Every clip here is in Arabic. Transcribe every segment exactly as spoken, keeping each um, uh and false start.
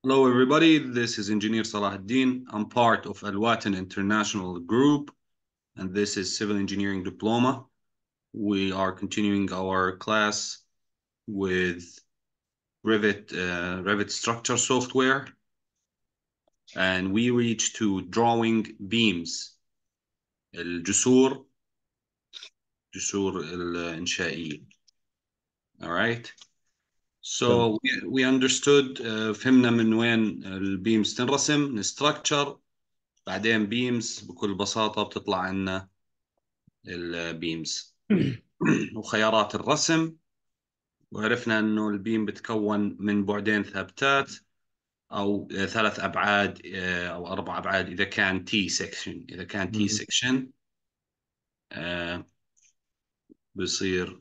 Hello, everybody. This is Engineer Salahuddin. I'm part of Alwatan International Group, and this is Civil Engineering Diploma. We are continuing our class with Revit, uh, Revit Structure Software, and we reach to drawing beams, الجسور, جسور الإنشائية. All right. تمام. So we, we understood, uh, فهمنا من وين البيمز تنرسم، نستراكشر، بعدين بيمز بكل بساطة بتطلع عنا البيمز وخيارات الرسم. وعرفنا انه البيم بتكون من بعدين ثابتات او ثلاث ابعاد او اربع ابعاد اذا كان تي سكشن. اذا كان تي مم. سكشن بصير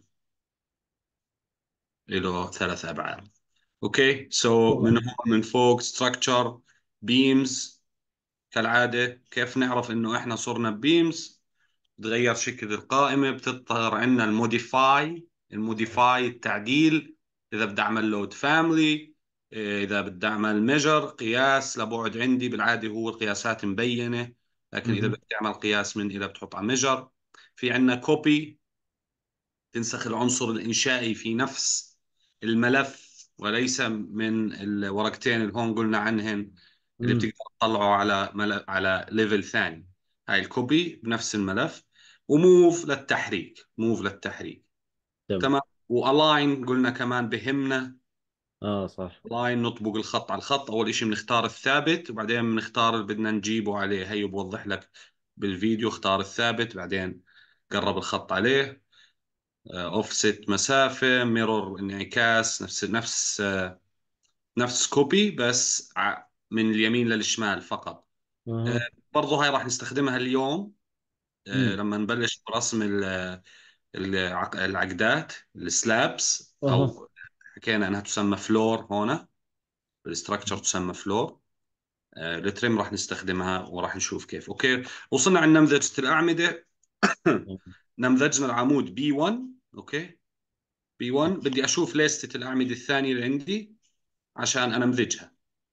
له ثلاث ابعاد. اوكي، سو من تمام. هون من فوق ستراكشر بيمز. كالعادة كيف نعرف انه احنا صرنا بيمز؟ بتغير شكل القائمة، بتظهر عندنا الموديفاي. الموديفاي التعديل، إذا بدي أعمل لود فاميلي، إذا بدي أعمل ميجر قياس لبعد، عندي بالعادة هو القياسات مبينة، لكن إذا مم. بدي أعمل قياس من إذا بتحط على ميجر. في عندنا كوبي، تنسخ العنصر الإنشائي في نفس الملف وليس من الورقتين اللي هون قلنا عنهن، اللي مم. بتقدر تطلعه على ملف على ليفل ثاني. هاي الكوبي بنفس الملف. وموف للتحريك، موف للتحريك. تمام. تمام. والاين قلنا كمان بهمنا. اه، صح. لاين نطبق الخط على الخط. اول شيء بنختار الثابت وبعدين بنختار اللي بدنا نجيبه عليه. هي بوضح لك بالفيديو. اختار الثابت بعدين قرب الخط عليه. اوفست مسافة، ميرور انعكاس، نفس نفس آه، نفس كوبي بس ع- من اليمين للشمال فقط. آه، اها. برضو هاي راح نستخدمها اليوم آه، مم. لما نبلش برسم ال- العق- العقدات السلابس، اها. او حكينا انها تسمى فلور هون. الاستراكشر تسمى فلور. آه، الترم راح نستخدمها وراح نشوف كيف. اوكي، وصلنا عند نمذجة الأعمدة. تمام. نمذجنا العمود بي واحد. اوكي، بي واحد. بدي اشوف ليستة الأعمدة الثانية اللي عندي عشان انمذجها.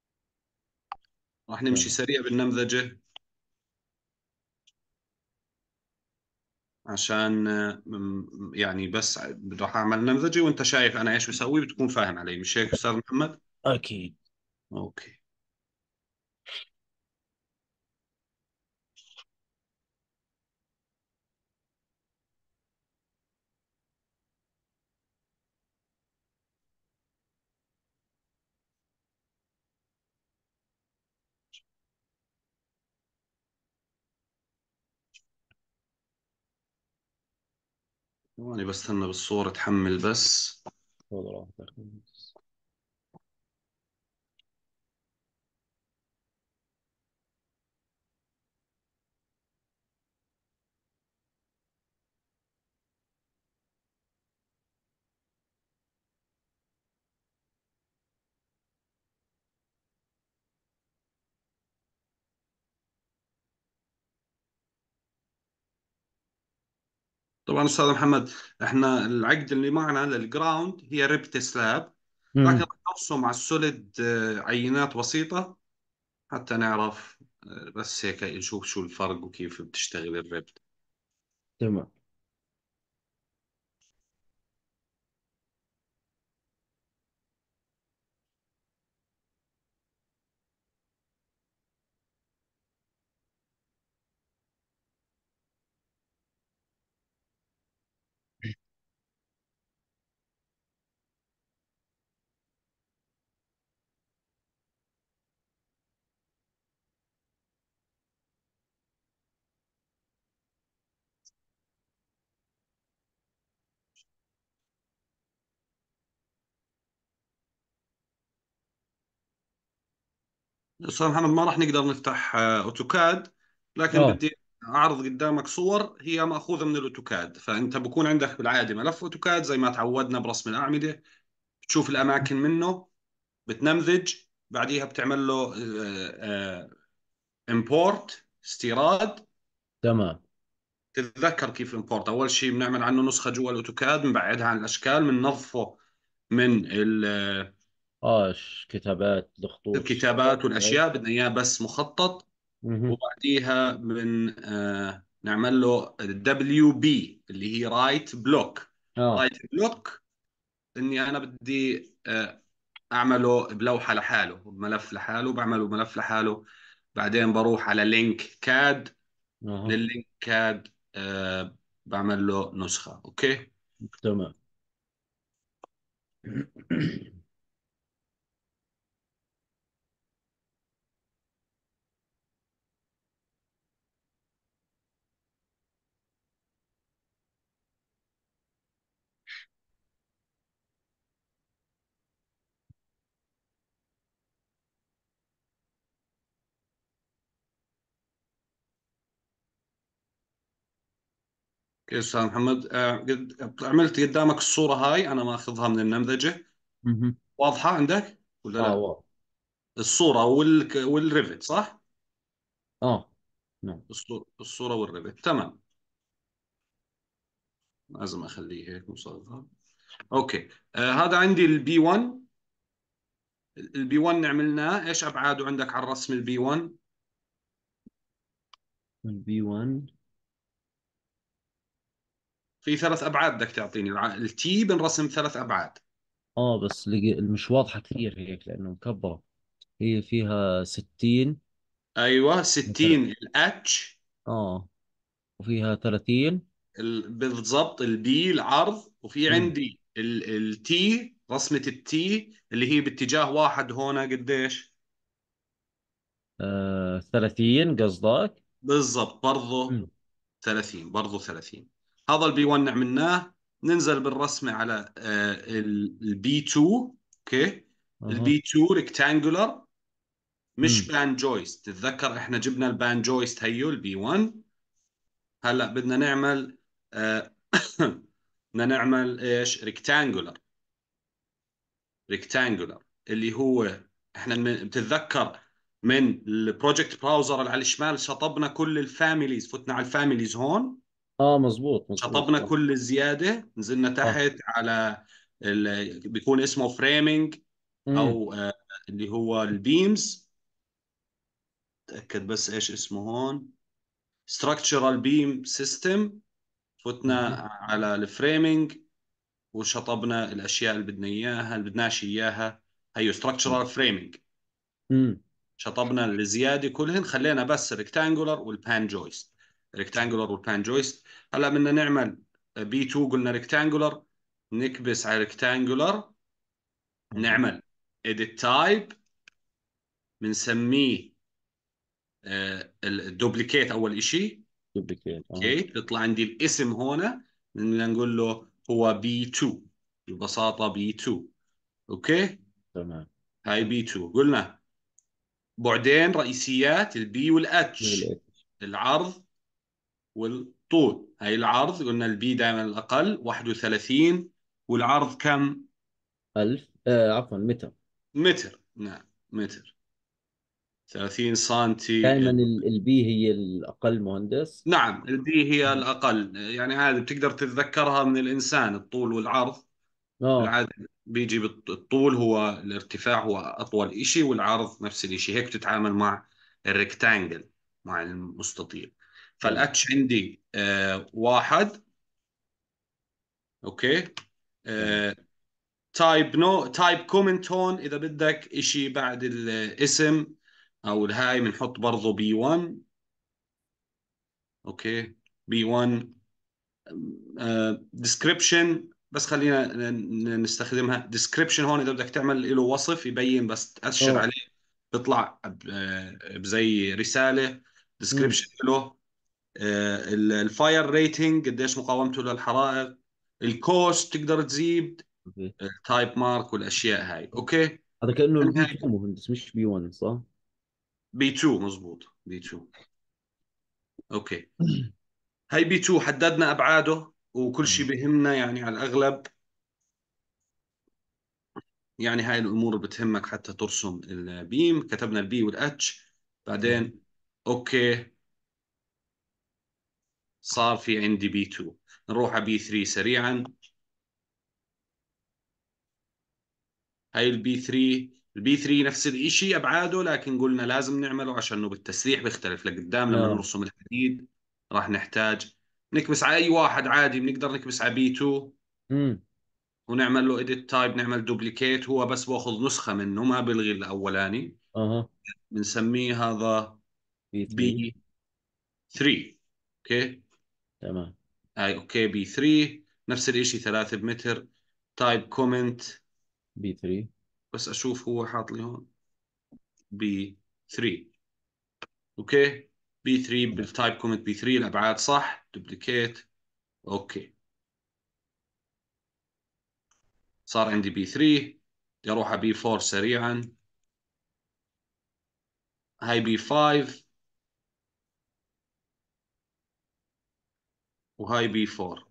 راح نمشي تمام. سريع بالنمذجة عشان آه، م- يعني بس راح اعمل نمذجة وانت شايف انا ايش بسوي، بتكون فاهم علي، مش هيك استاذ محمد؟ اكيد. اوكي. ثواني بستنى بالصورة تحمل بس. تفضل راحتك. طبعا استاذ محمد، احنا العقد اللي معنا للجراوند هي ريبت سلاب، لكن مم. راح نرسم على السوليد آه، عينات بسيطة حتى نعرف آه، بس هيك نشوف شو الفرق وكيف بتشتغل الريبت. تمام. استاذ محمد، ما راح نقدر نفتح آه، اوتوكاد، لكن اه. بدي اعرض قدامك صور هي ماخوذة من الاوتوكاد. فانت بكون عندك بالعادة ملف اوتوكاد زي ما تعودنا برسم الأعمدة، بتشوف الاماكن منه، بتنمذج، بعديها بتعمل له امبورت، استيراد. تمام. تتذكر كيف الامبورت؟ اول شيء بنعمل عنه نسخه جوا الاوتوكاد، بنبعدها عن الاشكال، بننظفه من اه ش- كتابات الخطوط الكتابات الشغل هاي. والاشياء بدنا اياه بس مخطط. مهم. وبعديها من آه نعمل له الدبليو بي اللي هي رايت بلوك. اه. رايت بلوك اني انا بدي آه اعمله بلوحه لحاله، بملف لحاله، بعمله بملف لحاله. بعدين بروح على لينك كاد. اها. لللينك كاد آه بعمل له نسخه. اوكي. تمام. اوكي استاذ محمد، آه قد عملت قدامك الصوره هاي، انا ماخذها من النمذجه. مهم. واضحه عندك ولا اه لا؟ واو. الصوره وال والريفت صح؟ اه. نعم. الصورة الصورة والريفت تمام. لازم اخليه هيك مصغر. اوكي. آه هذا عندي البي واحد. البي واحد عملناه، ايش ابعاده عندك على الرسم البي واحد؟ البي واحد. في ثلاث ابعاد بدك تعطيني. التي بنرسم ثلاث ابعاد. اه بس لقي مش واضحة كثير هيك لأنه مكبرة. هي فيها ستين ايوه مثلا. ستين الاتش. اه وفيها ثلاثين. بالضبط البي العرض، وفي امم. عندي التي، رسمة التي اللي هي باتجاه واحد هون قديش؟ آه ثلاثين قصدك. بالضبط برضه امم. ثلاثين، برضو ثلاثين. هذا البي واحد عملناه. ننزل بالرسمة على البي اتنين. اوكي. اها. البي اتنين ريكتانجولار، مش امم. بان جويست. تتذكر احنا جبنا البان جويست هيو البي واحد. هلا بدنا نعمل آه، بدنا نعمل ايش؟ ريكتانجولار. ريكتانجولار اللي هو احنا من- بتتذكر من البروجكت براوزر اللي على الشمال شطبنا كل الفاميليز، فتنا على الفاميليز هون. اه مزبوط مزبوط شطبنا صح. كل الزيادة، نزلنا اه. تحت على ال... بيكون اسمه فريمينج امم. او آه، اللي هو البيمز. تأكد بس ايش اسمه هون. structural beam system. فتنا اها. على الفريمينج وشطبنا الاشياء اللي بدنا اياها، اللي بدناش اياها. هيو structural framing. امم. شطبنا الزيادة كلهن، خلينا بس الريكتانجولار والبان جويست. ريكتانجولار والبان جويست. هلا بدنا نعمل بي اتنين، قلنا ريكتانجولار. نكبس على ريكتانجولار، اها. نعمل edit type، بنسميه الدوبليكيت اول اشي. دوبليكيت اه. اوكي. بيطلع عندي الاسم هنا، بدنا نقول له هو بي اتنين. ببساطة بي اتنين. اوكي. تمام. هاي بي اتنين قلنا. بعدين رئيسيات البي والاتش. والإكس. العرض والطول. هاي العرض قلنا البي دائما الأقل واحد وثلاثين. والعرض كم؟ ألف آه عفوا متر. متر. نعم متر. ثلاثين سنتي. دائما البي هي الأقل مهندس. نعم البي هي الأقل، يعني هذه بتقدر تتذكرها من الإنسان، الطول والعرض. اه. بالعادة بيجي بالط- الطول هو الارتفاع هو أطول إشي، والعرض نفس الإشي. هيك بتتعامل مع الريكتانجل، مع المستطيل. تمام. فالأتش عندي آه واحد. أوكي. تمام. آه، تايب نو تايب كومنت هون اذا بدك اشي بعد الاسم او الهاي بنحط برضه بي واحد. اوكي. بي واحد ديسكريبشن، بس خلينا ن- ن- نستخدمها ديسكريبشن هون اذا بدك تعمل له وصف يبين، بس تأشر اه. عليه بيطلع ب- آه، بزي رسالة. امم. ديسكريبشن له الفاير ريتنج قديش مقاومته للحرائق. الكوست تقدر تزيد. أوكي. التايب مارك والاشياء هاي. اوكي. هذا كأنه البي اتنين مهندس مش بي واحد صح؟ بي اتنين مزبوط، بي اتنين. اوكي. هاي بي اتنين حددنا ابعاده وكل شيء تمام. بهمنا يعني على الاغلب. يعني هاي الامور بتهمك حتى ترسم البيم. كتبنا البي والاتش. مهم. بعدين اوكي. صار في عندي بي اتنين. نروح على بي ثلاثة سريعا. هاي البي ثري. البي ثري نفس الاشي ابعاده، لكن قلنا لازم نعمله عشان بالتسريح بيختلف لقدام لما اه. نرسم الحديد. راح نحتاج نكبس على اي واحد عادي، بنقدر نكبس على بي تو امم. ونعمل له edit تايب، نعمل دوبليكيت، هو بس باخذ نسخة منه ما بلغي الاولاني. اها. بنسميه هذا بي ثري. بي ثري. اوكي. تمام. هاي اوكي بي ثري نفس الاشي ثلاثة بمتر. تايب كومنت، بي ثري. بس اشوف هو حاط لي هون بي ثري. اوكي. بي ثري تمام. بالتايب كومنت بي ثري الابعاد صح، دوبليكيت. اوكي. صار عندي بي ثري. بدي اروح على بي فور سريعا. هاي بي فايف وهاي بي فور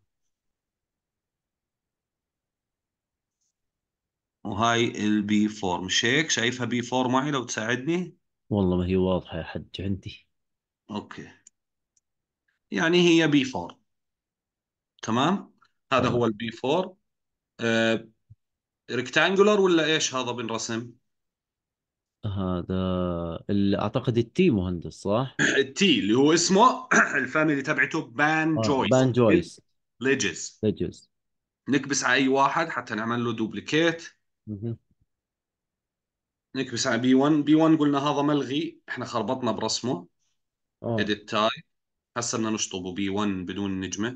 وهاي البي فور. مش هيك شايفها بي فور معي لو تساعدني؟ والله ما هي واضحة يا حج عندي. اوكي. يعني هي بي فور. تمام. هذا تمام. هو البي فور. آه ريكتانجولار ولا ايش هذا بنرسم؟ هذا ال- اعتقد التي مهندس صح؟ التي اللي هو اسمه الفاميلي تبعته بان اه، جويس بان جويس. ليجز. ليجز. نكبس على اي واحد حتى نعمل له دوبليكيت. مهم. نكبس على بي ون. بي ون قلنا هذا ملغي، احنا خربطنا برسمه. اه. اديت تايب. هسه بدنا نشطبه بي ون بدون نجمة.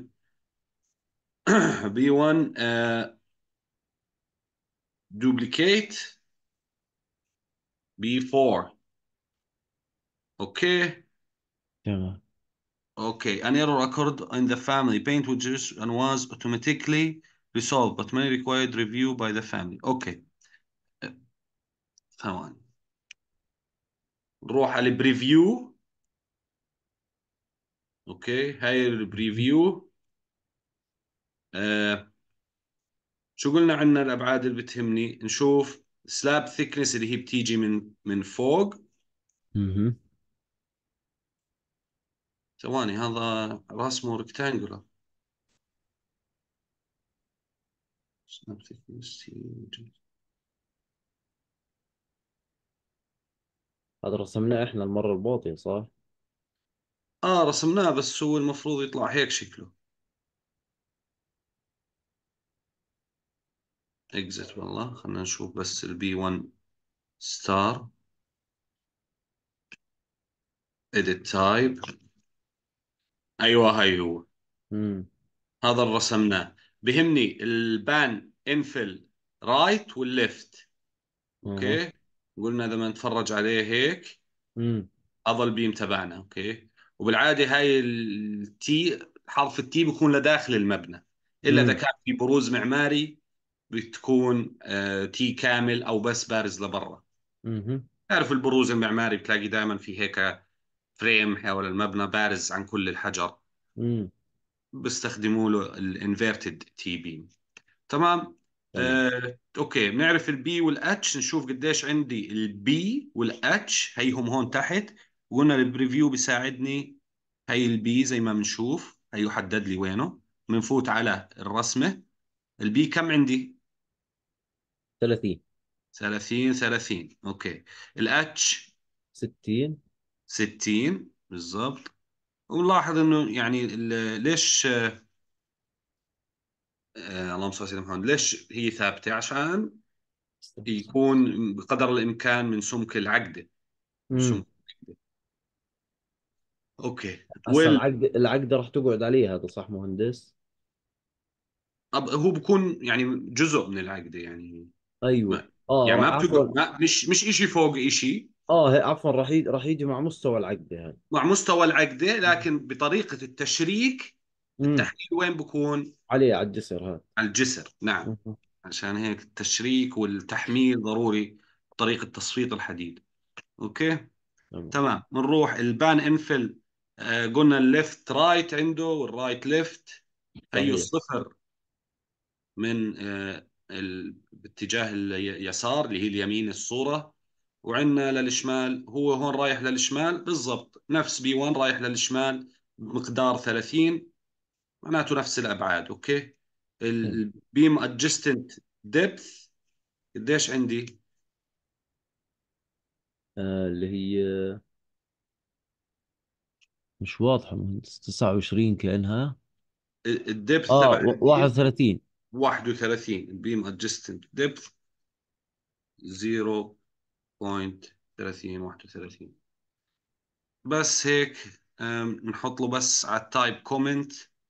بي ون دوبليكيت بي فور. اوكي. تمام. اوكي. an error occurred in the family paint which is and was automatically resolved but may required review by the family. اوكي. ثواني. نروح على البريفيو. اوكي. هاي مهم. البريفيو. آه شو قلنا عنا الابعاد اللي بتهمني؟ نشوف سلاب ثيكنس اللي هي بتيجي من من فوق. مهم. ثواني هذا رسمه ريكتانجولار. سلاب ثيكنس. هذا رسمناه احنا المرة الماضية صح؟ اه رسمناه بس هو المفروض يطلع هيك شكله. اكزت والله. خلينا نشوف بس البي ون ستار. edit type. ايوه هاي هو. امم. هذا اللي رسمناه. بهمني البان انفل رايت والليفت. اها. اوكي. قلنا اذا ما نتفرج عليه هيك. امم. هذا البيم تبعنا. اوكي. وبالعاده هاي التي، حرف التي بيكون لداخل المبنى، الا اذا امم. كان في بروز معماري بتكون آه تي كامل او بس بارز لبرا. مهم. تعرف البروز المعماري بتلاقي دائما في هيك فريم حول المبنى بارز عن كل الحجر. امم. بيستخدموا له الانفيرتد تي بيم. تمام. تمام. آه، اوكي. بنعرف البي والاتش. نشوف قديش عندي البي والاتش هيهم هون تحت. وقلنا البريفيو بيساعدني. هي البي زي ما بنشوف هي يحدد لي وينه. بنفوت على الرسمة. البي كم عندي؟ ثلاثين. ثلاثين ثلاثين. اوكي. الاتش ستين. ستين بالضبط. ونلاحظ انه يعني ال- ليش آه اللهم صل على سيدنا محمد، ليش هي ثابتة؟ عشان يكون بقدر الامكان من سمك العقدة. امم. سمك. اوكي. هسا ويل. العقد العقدة راح تقعد عليه، هذا صح مهندس؟ أب هو بكون يعني جزء من العقدة يعني. ايوه. ما اه يعني راح ما عفوا. بتقعد، ما مش مش إشي فوق إشي. اه هي عفوا راح يجي راح يجي مع مستوى العقدة هاي. مع مستوى العقدة، لكن بطريقة التشريك. امم. التحليل وين بكون؟ عليه على الجسر هذا. على الجسر. نعم. مهم. عشان هيك التشريك والتحميل ضروري. طريقة تصفيط الحديد. اوكي. تمام. تمام. بنروح البان انفل. آه قلنا الليفت رايت عنده والرايت ليفت. هي صحيح. الصفر من آه، ال- باتجاه اليسار اللي هي اليمين الصورة. وعندنا للشمال، هو هون رايح للشمال بالضبط نفس بي ون رايح للشمال بمقدار ثلاثين. معناته نفس الأبعاد. أوكي. تمام. البيم ادجستنت ديبث قديش عندي؟ آه اللي هي مش واضحة، مهندس، تسعة وعشرين كأنها. الدبث اه تبع و- البيم واحد وثلاثين. واحد وثلاثين، البيم ادجستنت دبث صفر فاصلة ثلاثين واحد وثلاثين. بس هيك. أم، نحط له بس على التايب كومنت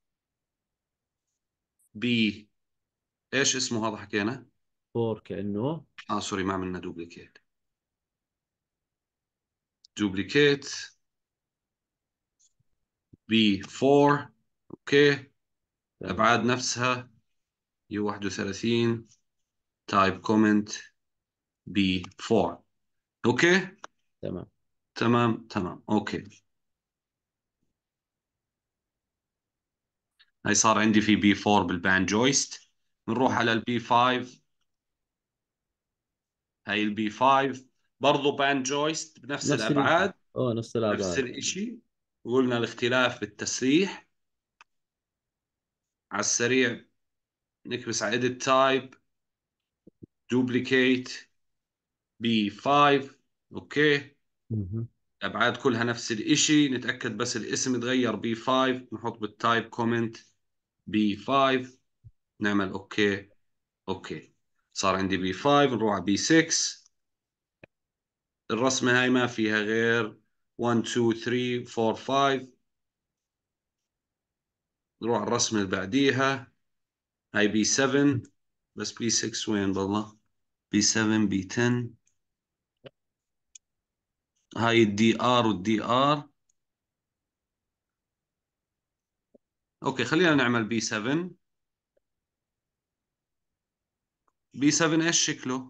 بي. ايش اسمه هذا حكينا؟ فور كأنه. اه سوري، ما عملنا دوبليكيت. دوبليكيت بي أربعة. اوكي. تمام. الابعاد نفسها، يو واحد وثلاثين، تايب كومنت بي أربعة. اوكي. تمام. تمام تمام اوكي. هاي صار عندي في بي أربعة بالبان جويست. بنروح على البي خمسة. هاي البي خمسة برضو بان جويست بنفس نفس الاشي. الابعاد، اه نفس نفس الأبعاد. الاشي. قلنا الاختلاف بالتسريح. على السريع نكبس على edit type duplicate بي خمسة. اوكي. مهم. الابعاد كلها نفس الاشي، نتاكد بس الاسم تغير بي خمسة، نحط بالتايب كومنت بي خمسة. نعمل اوكي. اوكي. صار عندي بي خمسة. نروح على بي ستة. الرسمة هاي ما فيها غير واحد اتنين تلاتة أربعة خمسة. نروح على الرسمة اللي بعديها. هاي بي سبعة. بس بي ستة وين بالله؟ بي سبعة بي عشرة. هاي الدي ار والدي ار. اوكي خلينا نعمل بي سبعة. بي سبعة ايش شكله؟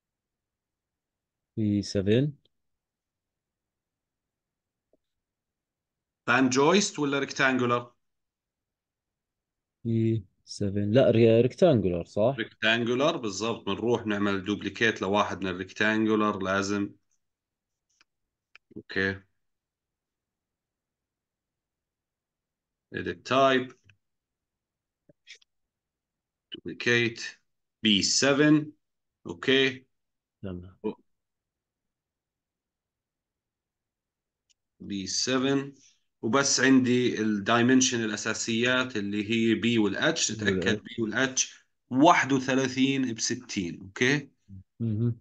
في سفن. بان جويست ولا ريكتانجولار؟ في سفن، لا ريكتانجولار صح. ريكتانجولار بالضبط. بنروح نعمل دوبليكيت لواحد من الريكتانجولار لازم. اوكي. edit type duplicate بي سبعة. اوكي. تمام. بي سبعة. وبس عندي الدايمنشن الاساسيات اللي هي بي والاتش. نتاكد والآن. بي والاتش واحد وثلاثين ب ستين. اوكي. مهم.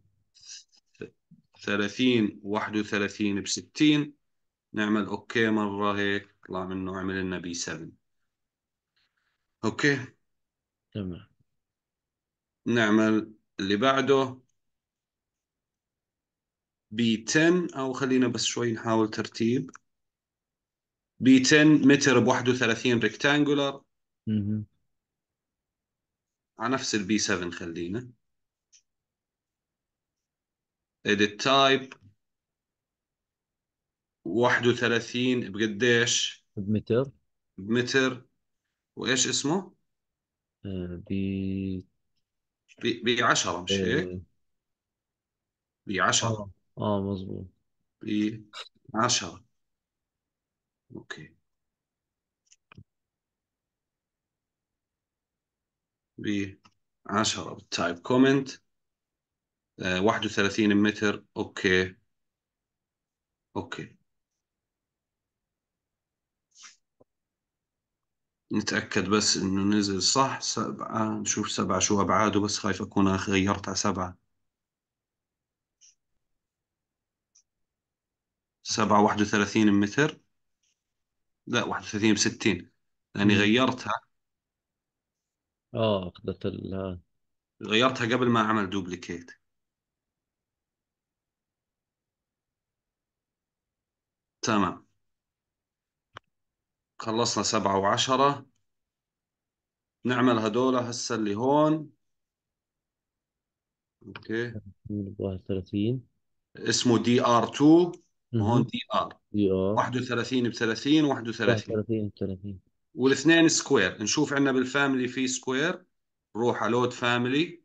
ثلاثين واحد وثلاثين ب ستين. نعمل اوكي مره هيك طلع منه عمل لنا بي سبعة. اوكي. تمام. نعمل اللي بعده بي عشرة، او خلينا بس شوي نحاول ترتيب. بي عشرة متر ب واحد وثلاثين ريكتانجولار، مهم. على نفس البي سبعة خلينا. edit type واحد وثلاثين بقديش؟ بمتر. بمتر. وايش اسمه؟ آه ب ب عشرة مش هيك؟ اه ب عشرة. اه آه، مظبوط. ب عشرة. اوكي. ب عشرة بالتايب كومنت. آه واحد وثلاثين متر. اوكي. اوكي. نتأكد بس انه نزل صح. سبعة. نشوف سبعة شو ابعاده، بس خايف اكون غيرت على سبعة. سبعة واحد وثلاثين متر. لا واحد وثلاثين ب ستين، لاني مم. غيرتها. اه اخذت ال غيرتها قبل ما اعمل دوبليكيت. تمام. خلصنا سبعة وعشرة. نعمل هدول هسه اللي هون. اوكي. واحد وثلاثين. اسمه دي ار اتنين. وهون اها. دي ار. دي ار. واحد وثلاثين ب ثلاثين واحد وثلاثين. واحد وثلاثين ثلاثين. والاثنين سكوير. نشوف عندنا بالفاميلي في سكوير. روح على لود فاميلي.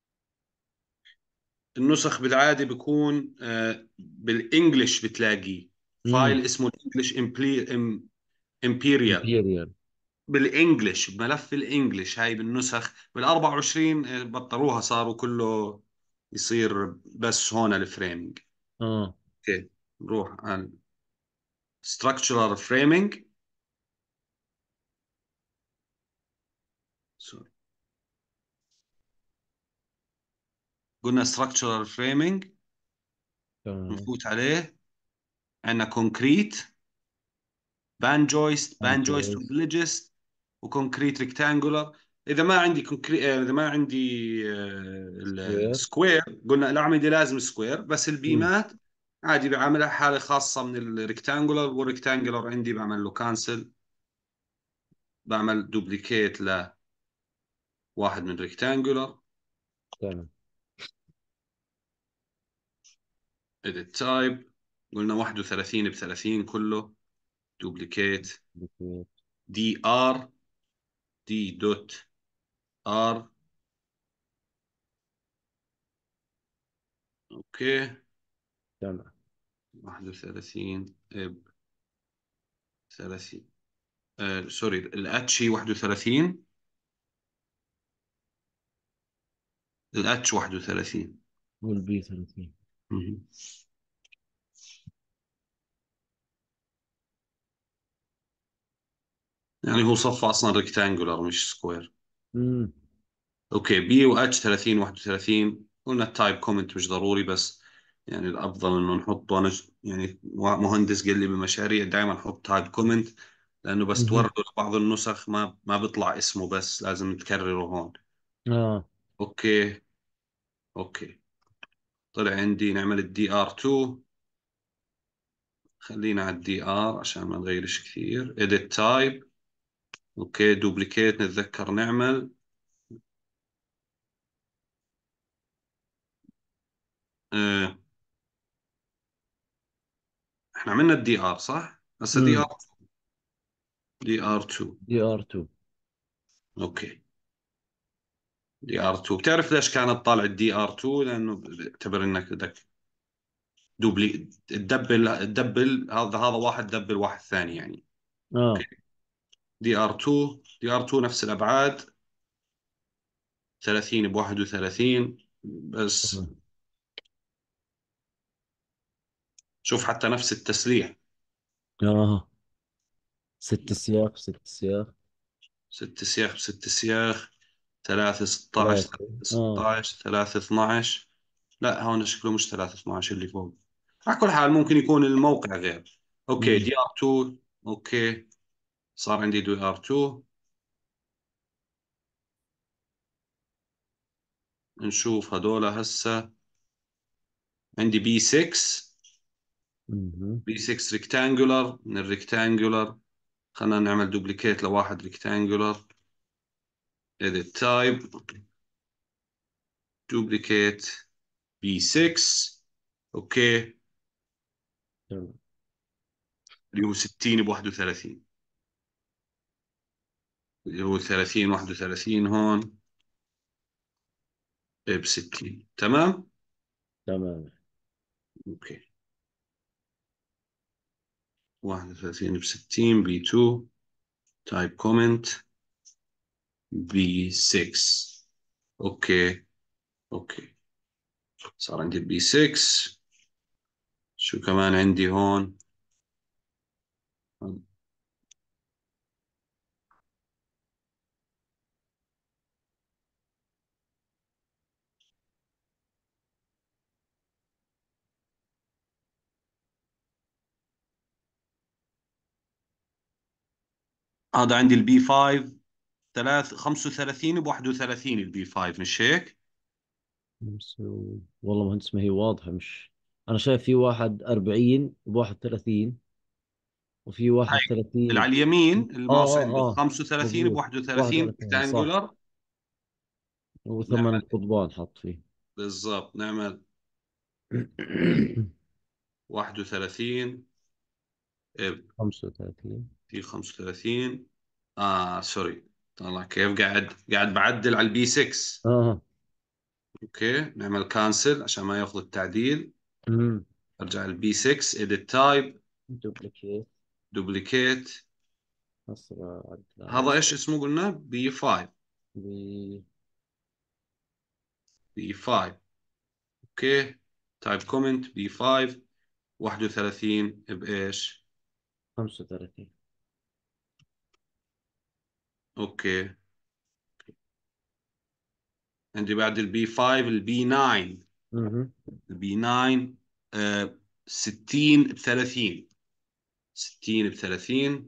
النسخ بالعادة بيكون آه، بالانجلش بتلاقيه. امم. فايل اسمه الانجلش امبيريال. امبيريال. بالانجلش بملف الانجلش. هاي بالنسخ بال أربعة وعشرين آه، بطلوها صاروا كله يصير بس هون الفريمينج. اه اوكي، نروح على structural framing. سوري، قلنا structural framing، تمام. نفوت عليه. عندنا كونكريت، بان جويست، بان جويست انجويز. وبليجست، وكونكريت ريكتانجولار. اذا ما عندي كونكريت، اذا ما عندي سكوير. السكوير، قلنا الاعمده لازم سكوير، بس مم. البيمات عادي بعملها حاله خاصه من الريكتانجولار، والريكتانجولار عندي بعمل له كانسل، بعمل دوبليكيت لواحد من ريكتانجولار. تمام. edit type، قلنا واحد وثلاثين ب ثلاثين كله، دوبليكيت. بكويت. دي ار، دي دوت ار. اوكي، تمام. واحد وثلاثين ب ثلاثين. آه سوري، الاتش هي واحد وثلاثين، الاتش واحد وثلاثين. والبي ثلاثين. مهم. يعني هو صفى اصلا ريكتانجولار مش سكوير. امم. اوكي، بي واتش ثلاثين واحد وثلاثين. قلنا التايب كومنت مش ضروري، بس يعني الافضل انه نحطه. انا ج- يعني مهندس قال لي بالمشاريع دائما نحط تايب كومنت، لانه بس مهم. تورده لبعض النسخ ما ما بيطلع اسمه، بس لازم تكرره هون. اه. اوكي. اوكي، طلع عندي. نعمل الدي ار اتنين. خلينا على الدي ار عشان ما نغيرش كثير. edit type. اوكي، دوبليكيت نتذكر نعمل. اه، احنا عملنا الدي ار صح؟ هسه دي امم. ار، دي ار اتنين. دي ار اتنين. اوكي، دي ار اتنين. بتعرف ليش كانت طالع الدي ار اتنين؟ لانه بيعتبر انك بدك دوبلي تدبل تدبل هذا هذا واحد دبل واحد ثاني يعني. اوكي، اه. دي ار اتنين، دي ار اتنين نفس الابعاد، ثلاثين ب واحد وثلاثين بس. تمام. شوف حتى نفس التسليح. اه. ست سياق ست سياق. ست سياخ بست سياخ، ثلاثة ستاشر، ثلاثة. ثلاثة اه. ستاشر، ثلاثة اثناشر. لا، هون شكله مش ثلاثة اثناشر اللي فوق. على كل حال ممكن يكون الموقع غير. اوكي، امم. دي ار اتنين. اوكي، صار عندي دي ار اتنين. نشوف هذول هسه. عندي بي ستة. مهم. بي ستة ريكتانجولار. من الريكتانجولار خلينا نعمل دوبليكيت لواحد ريكتانجولار. edit type، duplicate بي ستة. اوكي، تمام. اللي هو ستين ب واحد وثلاثين، اللي هو ثلاثين واحد وثلاثين هون ب ستين. تمام. تمام. اوكي، واحد وثلاثين ب ستين بي اتنين. تايب كومنت بي ستة. اوكي. اوكي، صار عندي بي ستة. شو كمان عندي هون؟ هذا عندي البي خمسة. ثلاث خمسة وثلاثين ب واحد وثلاثين البي خمسة، مش هيك؟ خمسة و- والله مهندس، ما هي واضحة. مش أنا شايف في واحد أربعين بواحد ثلاثين، وفي هاي واحد اللي ثلاثين. على اليمين آه الماوس آه عنده آه خمسة وثلاثين ب مضبوط. واحد واحد وثلاثين وثلاثين صح. ريكتانجولار. وثمان نعمل قضبان حط فيه. بالضبط، نعمل واحد وثلاثين ب خمسة وثلاثين. في خمسة وثلاثين. اه سوري، طلع كيف قاعد قاعد بعدل على البي ستة. آه. اوكي، نعمل كانسل عشان ما ياخذ التعديل. امم. ارجع البي ستة edit type، دوبليكيت. duplicate. أسرع عدل. هذا ايش اسمه قلنا؟ بي خمسة. ب بي خمسة. اوكي. تايب كومنت بي خمسة. واحد وثلاثين بايش؟ خمسة وثلاثين. اوكي. عندي بعد البي خمسة البي تسعة. اها. البي تسعة آه ستين ب ثلاثين. ستين ب ثلاثين.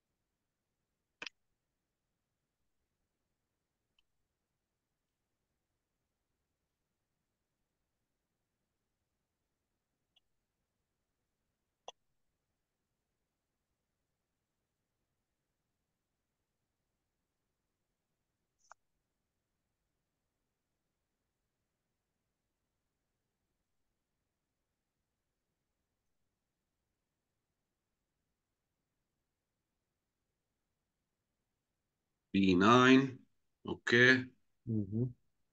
بي تسعة. اوكي. اها.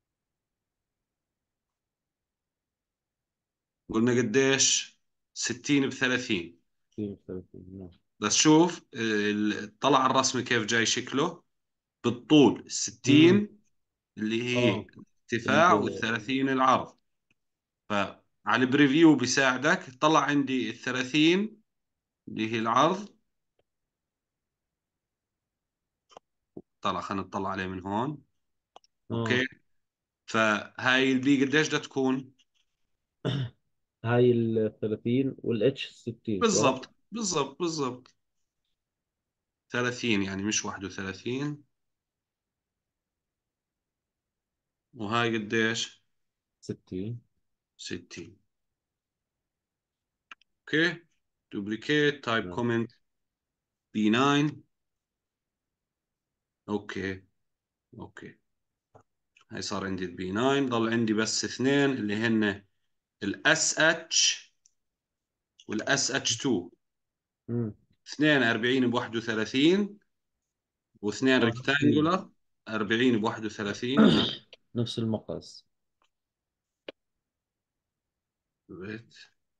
قلنا قديش؟ ستين ب ثلاثين. ستين وثلاثين، نعم. بس شوف ال- طلع الرسم كيف جاي شكله. بالطول امم. ستين اللي هي اه. الارتفاع ال- وال30 العرض. فعلى البريفيو بيساعدك. طلع عندي ال ثلاثين اللي هي العرض. طلع، خلينا نطلع عليه من هون. اه. اوكي. فهاي البي قديش بدها تكون؟ هاي ال ثلاثين والاتش ستين، صح؟ بالضبط بالضبط بالضبط. ثلاثين يعني مش واحد وثلاثين. وهاي قديش؟ ستين. ستين. اوكي. دوبليكيت تايب نعم. كومنت بي تسعة. اوكي. اوكي. هاي صار عندي البي تسعة. ضل عندي بس اثنين اللي هن الاس اتش والاس اتش اتنين. امم. اثنين أربعين ب واحد وثلاثين واثنين اه، نفسين. ريكتانجولار أربعين ب واحد وثلاثين. ها. نفس المقاس. wait.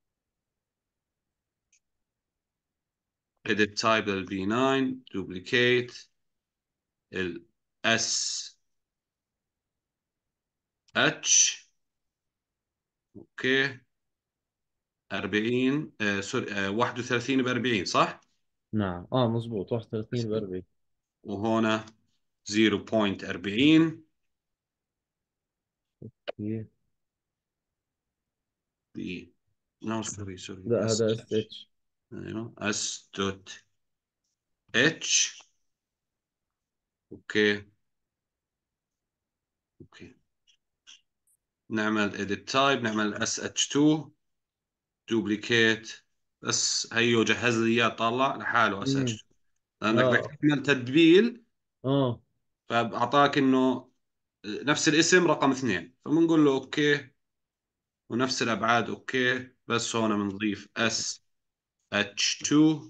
edit type للبي تسعة. duplicate الاس اتش. اوكي. أربعين آه سوري آه واحد وثلاثين ب أربعين صح. نعم، اه مزبوط، واحد وثلاثين ب أربعين. وهنا صفر فاصلة أربعين. إيه. بي نو سوري سوري لا، اس هذا اس اتش. اتش. ايوه اس دوت اتش. اوكي. اوكي. نعمل edit type. نعمل اس اتش اتنين. duplicate. بس هيو جهز لي اياه طلع لحاله اس امم. اتش اتنين لانك بدك اه. تعمل تدبيل. اه. فاعطاك انه نفس الاسم رقم اثنين فبنقول له اوكي. ونفس الابعاد اوكي. بس هون بنضيف اس اتش اتنين.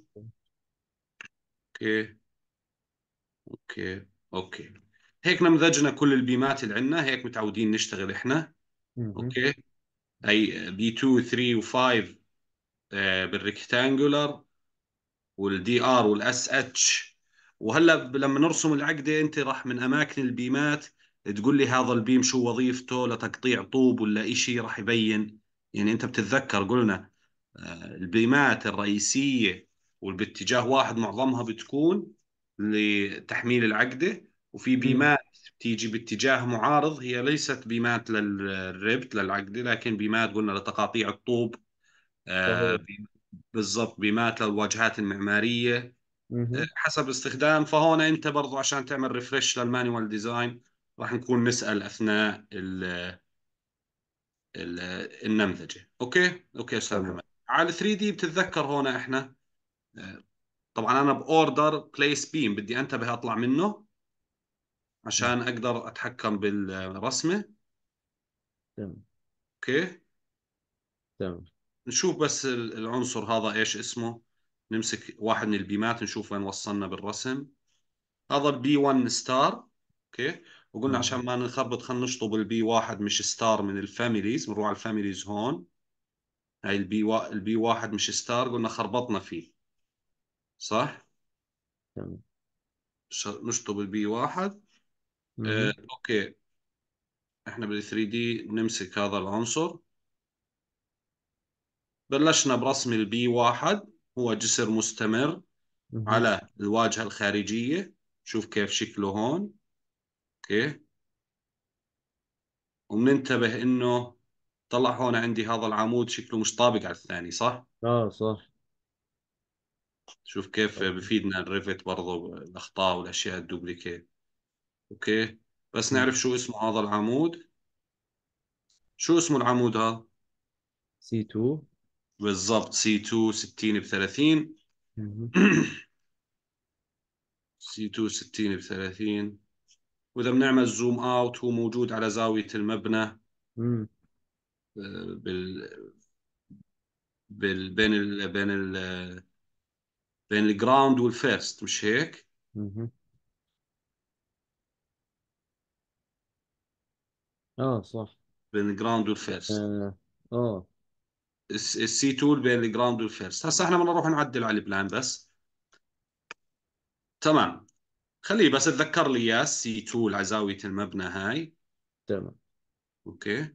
اوكي. اوكي. اوكي. هيك نمذجنا كل البيمات اللي عندنا. هيك متعودين نشتغل احنا. مهم. اوكي. اي بي اتنين ثلاثة و5 بالريكتانجولار والدي ار والاس اتش. وهلا ب- لما نرسم العقده انت راح من اماكن البيمات تقول لي هذا البيم شو وظيفته، لتقطيع طوب ولا إشي راح يبين. يعني انت بتتذكر قلنا آه، البيمات الرئيسيه والباتجاه واحد معظمها بتكون لتحميل العقده. وفي مم. بيمات بتيجي باتجاه معارض، هي ليست بيمات للربط للعقده لكن بيمات قلنا لتقاطيع الطوب. آه، صحيح. بي- بالضبط بيمات للواجهات المعمارية. آه، مهم. حسب الاستخدام. فهون انت برضو عشان تعمل ريفرش للمانيوال ديزاين راح نكون نسأل اثناء ال ال النمذجة. اوكي. اوكي استاذ تمام. محمد. على ثري دي بتتذكر هون احنا آه، طبعا انا باوردر بليس بيم بدي انتبه اطلع منه نعم. عشان اقدر اتحكم بالرسمة. تمام. اوكي. تمام. نشوف بس ال- العنصر هذا ايش اسمه. نمسك واحد من البيمات نشوف وين وصلنا بالرسم. هذا البي واحد ستار. اوكي. وقلنا عشان مهم. ما نخربط خلينا نشطب البي واحد مش ستار من الفاميليز. بنروح على الفاميليز هون. هاي البي وا... البي واحد مش ستار قلنا خربطنا فيه صح. تمام. ش... نشطب البي واحد. آه، مهم. اوكي. احنا بال ثري دي نمسك هذا العنصر بلشنا برسم البي واحد، هو جسر مستمر مهم. على الواجهة الخارجية. شوف كيف شكله هون. اوكي. وبننتبه انه طلع هون عندي هذا العمود شكله مش طابق على الثاني، صح؟ اه صح. شوف كيف أوكي. بفيدنا الريفت برضو، الأخطاء والأشياء الدوبليكيت. أوكي. بس مم. نعرف شو اسمه هذا العمود. شو اسمه العمود هذا؟ سي اتنين. بالضبط سي اثنين ستين ب ثلاثين. مهم. سي اثنين ستين ب ثلاثين. وإذا بنعمل زوم أوت هو موجود على زاوية المبنى. مم. آه، بال بال بين ال بين ال بين الجراوند والفيرست، مش هيك؟ مهم. اه صح. بين الجراوند والفيرست. اه. اه. السي اثنين بين الجراوند والفيرست. هسا احنا بدنا نروح نعدل على البلان بس. تمام. خليه بس اتذكر لي اياه، سي اثنين على زاوية المبنى هاي. تمام. اوكي.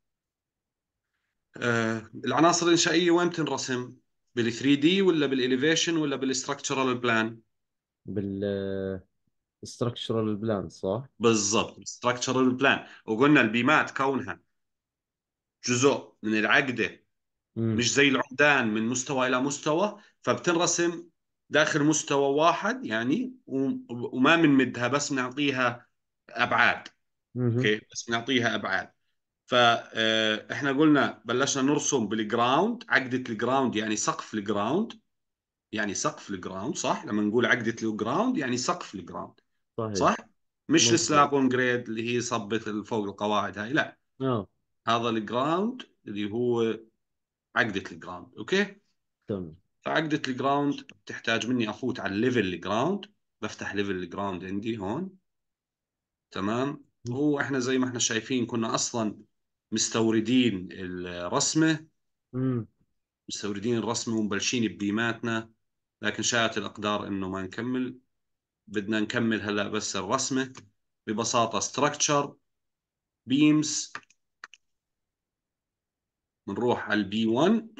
آه العناصر الإنشائية وين بتنرسم؟ بال ثري دي ولا بالإليفيشن ولا بالستركتشرال بلان؟ بال structural plan صح؟ بالضبط structural بلان. وقلنا البيمات كونها جزء من العقدة، امم. مش زي العمدان من مستوى إلى مستوى، فبتنرسم داخل مستوى واحد يعني، و- وما بنمدها بس بنعطيها أبعاد. مهم. اوكي بس بنعطيها أبعاد. فاحنا قلنا بلشنا نرسم بالجراوند، عقدة الجراوند يعني سقف الجراوند. يعني سقف الجراوند صح، لما نقول عقدة الجراوند يعني سقف الجراوند. صحيح. صح. مش مظبوط. السلاب اون جريد اللي هي صبة فوق القواعد هاي، لا. اه. هذا الجراوند اللي هو عقدة الجراوند. اوكي. تمام. فعقدة الجراوند تحتاج مني افوت على الليفل الجراوند. بفتح ليفل الجراوند عندي هون. تمام. واحنا زي ما احنا شايفين كنا اصلا مستوردين الرسمة. امم. مستوردين الرسمة ومبلشين ببيماتنا. لكن شاءت الأقدار إنه ما نكمل. بدنا نكمل هلا بس الرسمة. ببساطة structure beams. بنروح على البي واحد.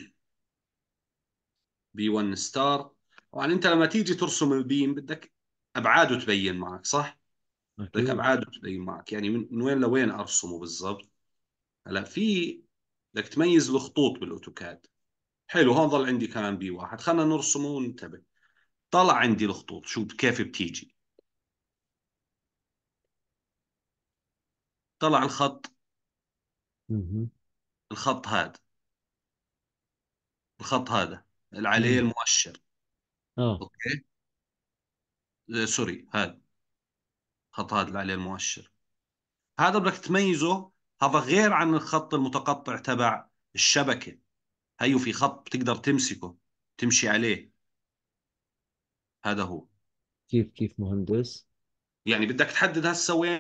بي واحد ستار. طبعا انت لما تيجي ترسم البيم بدك ابعاده تبين معك، صح؟ بدك اكيد. ابعاده تبين معك، يعني من من وين لوين ارسمه بالضبط. هلا في بدك تميز الخطوط بالاوتوكاد. حلو هون ضل عندي كمان بي واحد، خلينا نرسمه وننتبه. طلع عندي الخطوط شو كيف بتيجي. طلع الخط. مهم. الخط هذا. الخط هذا اللي عليه امم. المؤشر. اه. اوكي. آه، سوري هذا. الخط هذا اللي عليه المؤشر. هذا بدك تميزه. هذا غير عن الخط المتقطع تبع الشبكة. هيو في خط بتقدر تمسكه تمشي عليه. هذا هو. كيف كيف مهندس؟ يعني بدك تحدد هسه وين.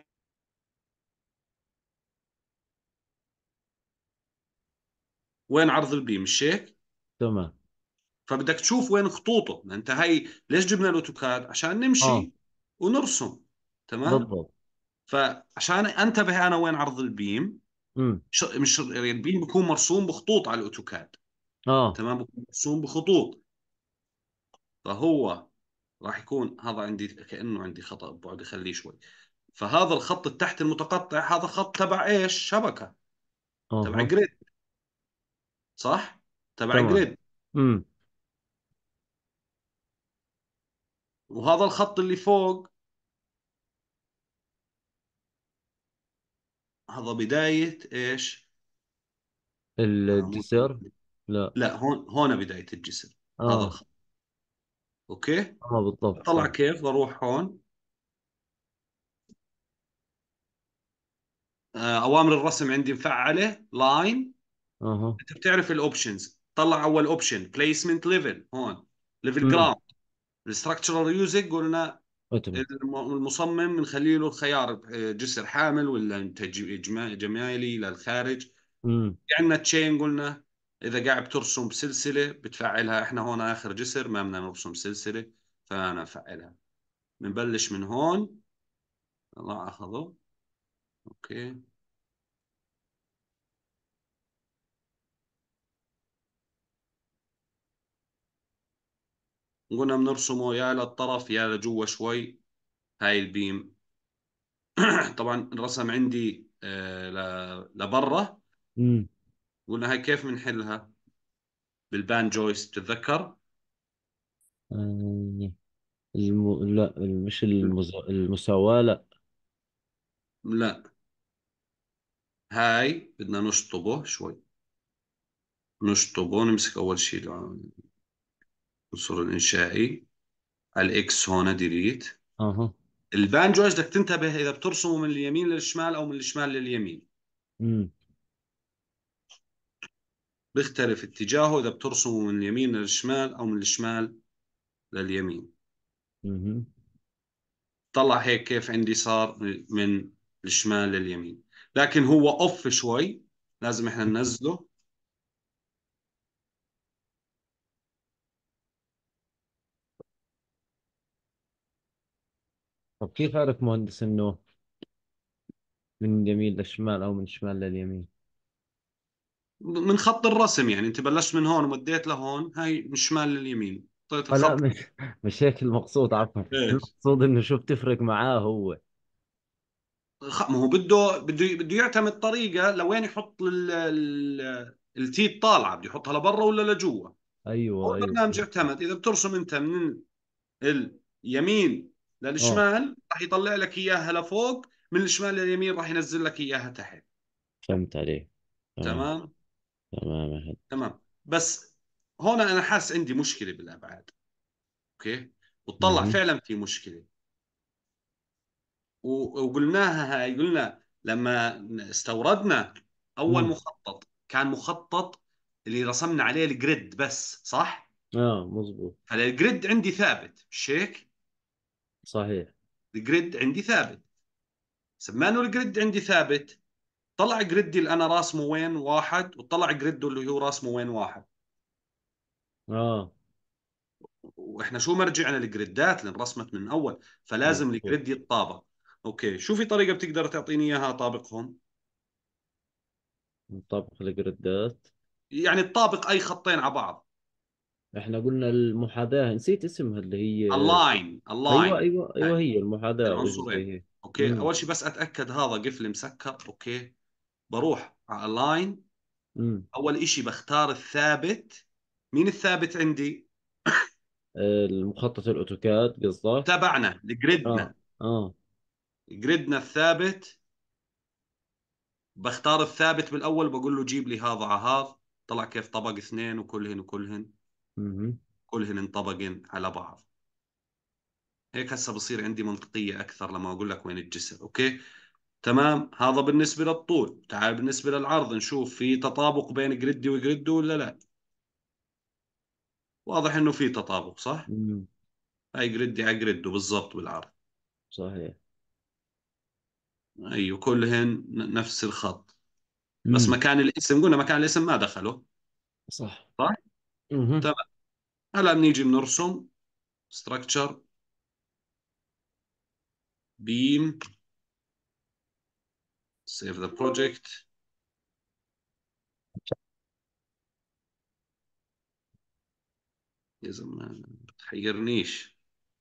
وين عرض البيم، مش هيك؟ تمام. فبدك تشوف وين خطوطه. ما انت هي ليش جبنا الاوتوكاد؟ عشان اه نمشي ونرسم. تمام. بالضبط. فعشان انتبه انا وين عرض البيم. امم. ش... مش يعني البيم بيكون مرسوم بخطوط على الاوتوكاد. اه. تمام بيكون مرسوم بخطوط. فهو راح يكون هذا عندي كأنه عندي خطأ ببعد، خليه شوي. فهذا الخط التحت المتقطع هذا خط تبع ايش؟ شبكة. تبع اها. جريد. صح. تبع تمام. جريد. امم. وهذا الخط اللي فوق هذا بداية ايش؟ آه مو الجسر. لا. لا هون هون بداية الجسر. هذا اه. الخط. اوكي. اه بالضبط طلع صح. كيف؟ بروح هون. آه اوامر الرسم عندي مفعلة لاين. اها. انت بتعرف الاوبشنز. طلع اول اوبشن بليسمنت ليفل هون. ليفل امم. جراوند. الستراكشرال يوزك قلنا اوتوماتيك. الم- المصمم بنخلي له الخيار آه، جسر حامل ولا انتاج إجما- جمالي للخارج. امم. في عندنا تشين قلنا اذا قاعد بترسم بسلسله بتفعلها. احنا هون اخر جسر ما بدنا نرسم سلسله فانا افعلها. بنبلش من هون. الله اخذه. اوكي. وقلنا بنرسمه يا للطرف يا لجوا شوي. هاي البيم. طبعا الرسم عندي آه ل- لبرا. امم. قلنا هاي كيف بنحلها؟ بالبان جويست بتتذكر؟ آه. الم... لا، مش المز... المساواة، لا. لا، هاي بدنا نشطبه شوي. نشطبه، نمسك أول شيء العنصر الإنشائي على الإكس هون ديليت. اها. البان جويست بدك تنتبه إذا بترسمه من اليمين للشمال أو من الشمال لليمين. امم. بيختلف اتجاهه إذا بترسمه من اليمين للشمال أو من الشمال لليمين. امم. طلع هيك كيف عندي صار من الشمال لليمين، لكن هو اوف شوي، لازم احنا ننزله. طب كيف عرف مهندس انه من اليمين للشمال او من الشمال لليمين؟ من خط الرسم، يعني انت بلشت من هون ومديت لهون، هاي من الشمال لليمين طلعت آه لا، الخط. مش مش هيك المقصود، عفوا. ايش؟ المقصود انه شو بتفرق معاه هو. خ- ما هو بده بده بده يعتمد طريقه لوين يحط ال ال التي الطالعه، بده يحطها لبرا ولا لجوا. هو ايوه، ايوه، البرنامج فهمت. يعتمد اذا بترسم انت من اليمين اه، للشمال راح يطلع لك اياها لفوق، من الشمال لليمين راح ينزل لك اياها تحت. فهمت عليك. تمام. تمام. تمام يا حد. تمام. بس هون انا حاسس عندي مشكله بالابعاد. اوكي. وتطلع مهم. فعلا في مشكله. و- وقلناها، هاي قلنا لما استوردنا اول مم. مخطط كان مخطط اللي رسمنا عليه الجريد بس، صح؟ اه، مزبوط. فالجريد عندي ثابت، مش هيك؟ صحيح. الجريد عندي ثابت. سمانه الجريد عندي ثابت. طلع جريدي اللي انا راسمه وين واحد، وطلع جريده اللي هو راسمه وين واحد. اه، واحنا شو مرجعنا الجريدات اللي انرسمت من اول، فلازم مزبوط. الجريد يتطابق. اوكي، شو في طريقه بتقدر تعطيني اياها اطابقهم؟ نطبق الجردات. يعني تطابق اي خطين على بعض. احنا قلنا المحاذاة، نسيت اسمها اللي هي. اللاين ايوه، اللاين ايوه، ايوه، هاي هي المحاذاة او شيء العنصرين. زي هيك. اوكي، امم. اول شيء بس اتاكد هذا قفل مسكر. اوكي. بروح على اللاين. امم. اول اشي بختار الثابت. مين الثابت عندي؟ المخطط الاوتوكاد قصدك؟ تبعنا اه، الجريدنا. اه. جريدنا الثابت. بختار الثابت بالاول، بقول له جيب لي هذا على هذا. طلع كيف طبق اثنين وكلهن وكلهن امم. كلهن انطبقن على بعض. هيك هسه بصير عندي منطقية أكثر لما أقول لك وين الجسر. أوكي. تمام. هذا بالنسبة للطول. تعال بالنسبة للعرض نشوف في تطابق بين جريدي وجريده ولا لا. واضح إنه في تطابق، صح؟ امم. هاي جريدي على جريده بالضبط بالعرض. صحيح. أيوه كلهن ن- نفس الخط. بس امم. مكان الاسم قلنا مكان الاسم ما دخله. صح. صح؟ امم. تمام. هلا بنيجي بنرسم structure beam. save the project. يا زلمة ما تحيرنيش.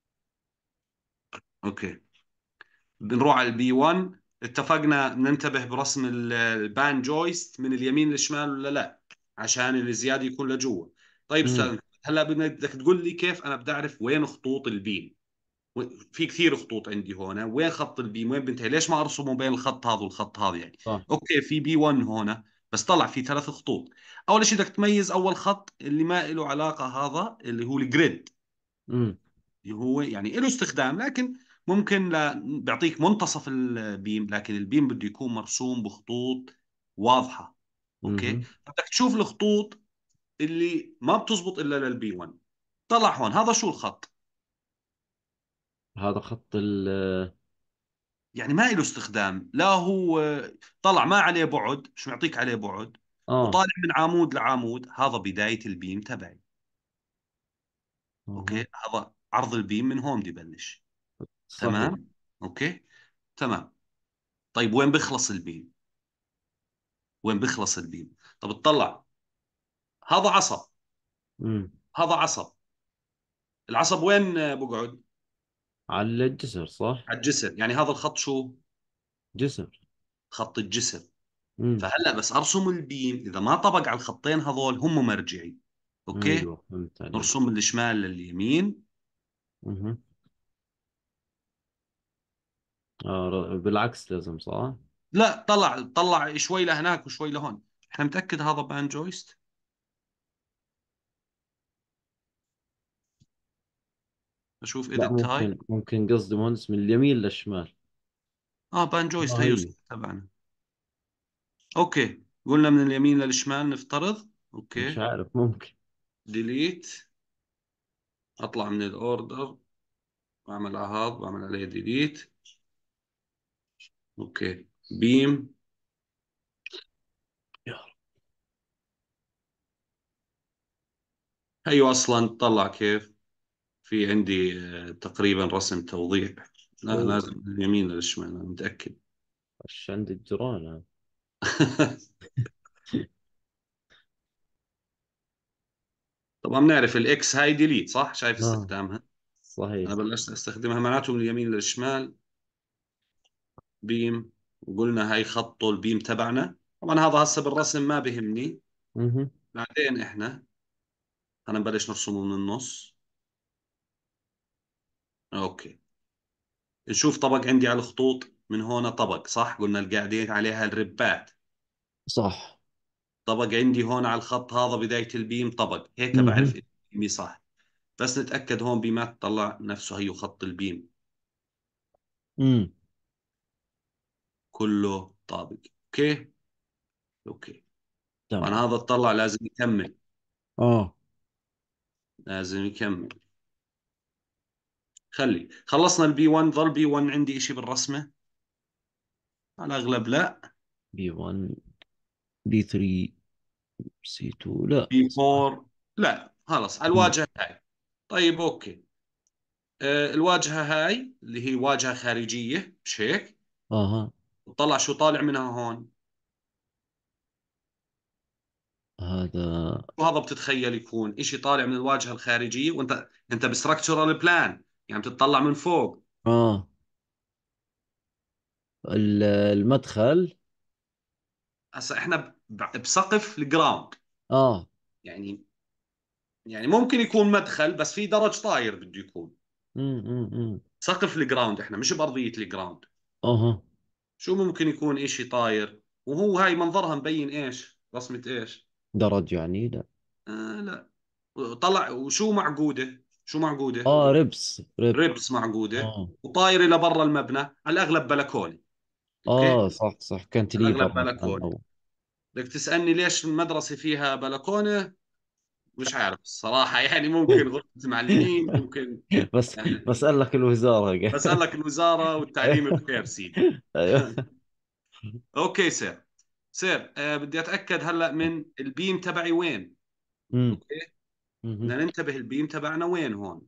اوكي. بنروح على البي واحد. اتفقنا ننتبه برسم ال- البان جويست من اليمين للشمال ولا لا، عشان الزيادة يكون لجوا. طيب امم. استاذ، هلا بدك تقول لي كيف انا بدي اعرف وين خطوط البيم. و- في كثير خطوط عندي هون، وين خط البيم وين بنتهي؟ ليش ما ارسمه بين الخط هذا والخط هذا يعني؟ صح. اوكي، في بي واحد هون بس طلع في ثلاث خطوط. اول شيء بدك تميز اول خط اللي ما له علاقة، هذا اللي هو الجريد. امم. اللي هو يعني له استخدام، لكن ممكن لا بيعطيك منتصف البيم، لكن البيم بده يكون مرسوم بخطوط واضحة. اوكي. امم. بدك تشوف الخطوط اللي ما بتزبط الا للبي واحد. طلع هون هذا شو الخط؟ هذا خط ال. يعني ما له استخدام، لا هو طلع ما عليه بعد، مش معطيك عليه بعد، اه. وطالع من عمود لعمود، هذا بداية البيم تبعي. اه. اوكي. هذا عرض البيم من هون بدي بلش. صحيح. تمام. اوكي. تمام. طيب وين بخلص البيم؟ وين بيخلص البيم؟ طب اطلع. هذا عصب. امم. هذا عصب. العصب وين آه، بقعد؟ على الجسر صح؟ على الجسر. يعني هذا الخط شو؟ جسر. خط الجسر. امم. فهلا بس ارسم البيم، اذا ما طبق على الخطين هذول هم مرجعي. اوكي. ايوه فهمت عليك. نرسم من الشمال لليمين. اها. آه ر- بالعكس لازم صح؟ لا، طلع طلع شوي لهناك وشوي لهون. احنا متأكد هذا بان جويست؟ اشوف لا ايديت تايب. ممكن ممكن قصدي مهندس من اليمين للشمال. اه بان جويست، اه هيو هي. تبعنا. اوكي، قلنا من اليمين للشمال نفترض. مش اوكي. عارف ممكن. ديليت. اطلع من الاوردر، بعمل على هذا، بعمل عليه ديليت. اوكي. بيم. يا هيو اصلا طلع كيف. في عندي آه، تقريبا رسم توضيح. لا اوه. لازم من اليمين للشمال، انا متأكد. وش عند الجيران هذا؟ طبعا بنعرف الاكس هاي ديليت، صح؟ شايف اه استخدامها. صحيح. انا بلشت استخدمها معناته من اليمين للشمال. بيم. وقلنا هاي خطه البيم تبعنا. طبعا هذا هسه بالرسم ما بهمني. اها. بعدين احنا هنبلش نرسمه من النص. اوكي. نشوف طبق عندي على الخطوط من هون، طبق صح، قلنا القاعدين عليها الربات. صح. طبق عندي هون على الخط هذا بداية البيم طبق، هيك اها. بعرف بيمي صح. بس نتأكد هون بيمات طلع نفسه، هيو خط البيم امم. كله طابق. اوكي. اوكي. طبعا تمام. هذا اطلع لازم يكمل. اه. لازم يكمل. خلي خلصنا البي واحد، ظل بي واحد عندي اشي بالرسمة؟ على الاغلب لا. بي واحد بي ثلاثة سي اثنين لا بي صح. اربعة لا، خلص على مم. الواجهة هاي. طيب اوكي. آه الواجهة هاي اللي هي واجهة خارجية، مش هيك؟ اها. طلع شو طالع منها هون. هذا. وهذا بتتخيل يكون اشي طالع من الواجهة الخارجية، وانت انت بستركتشرال بلان، يعني بتطلع من فوق. اه ال- المدخل. هسا احنا ب- بسقف الجراوند. اه. يعني يعني ممكن يكون مدخل بس في درج طاير بده يكون. امم. سقف الجراوند، احنا مش بأرضية الجراوند. اها. شو ممكن يكون اشي طاير، وهو هاي منظرها مبين ايش، رسمة ايش. درج يعني لا. آه لا. طلع وشو معقودة، شو معقودة. اه ربس رب. ريبس معقودة. اه. وطايرة لبرا المبنى، على الأغلب بلكونة. أوكي. اه صح صح على كانتليفر الأغلب مثلا بلكونة. او. بدك تسألني ليش المدرسة فيها بلكونة؟ مش عارف الصراحة. يعني ممكن غرفة معلمين، ممكن. بس يعني بسألك الوزارة. بسألك الوزارة والتعليم بخير سيدي. ايوه. أوكي سير. سير آه بدي أتأكد هلأ من البيم تبعي وين. امم. أوكي. أمم. بدنا ننتبه البيم تبعنا وين هون.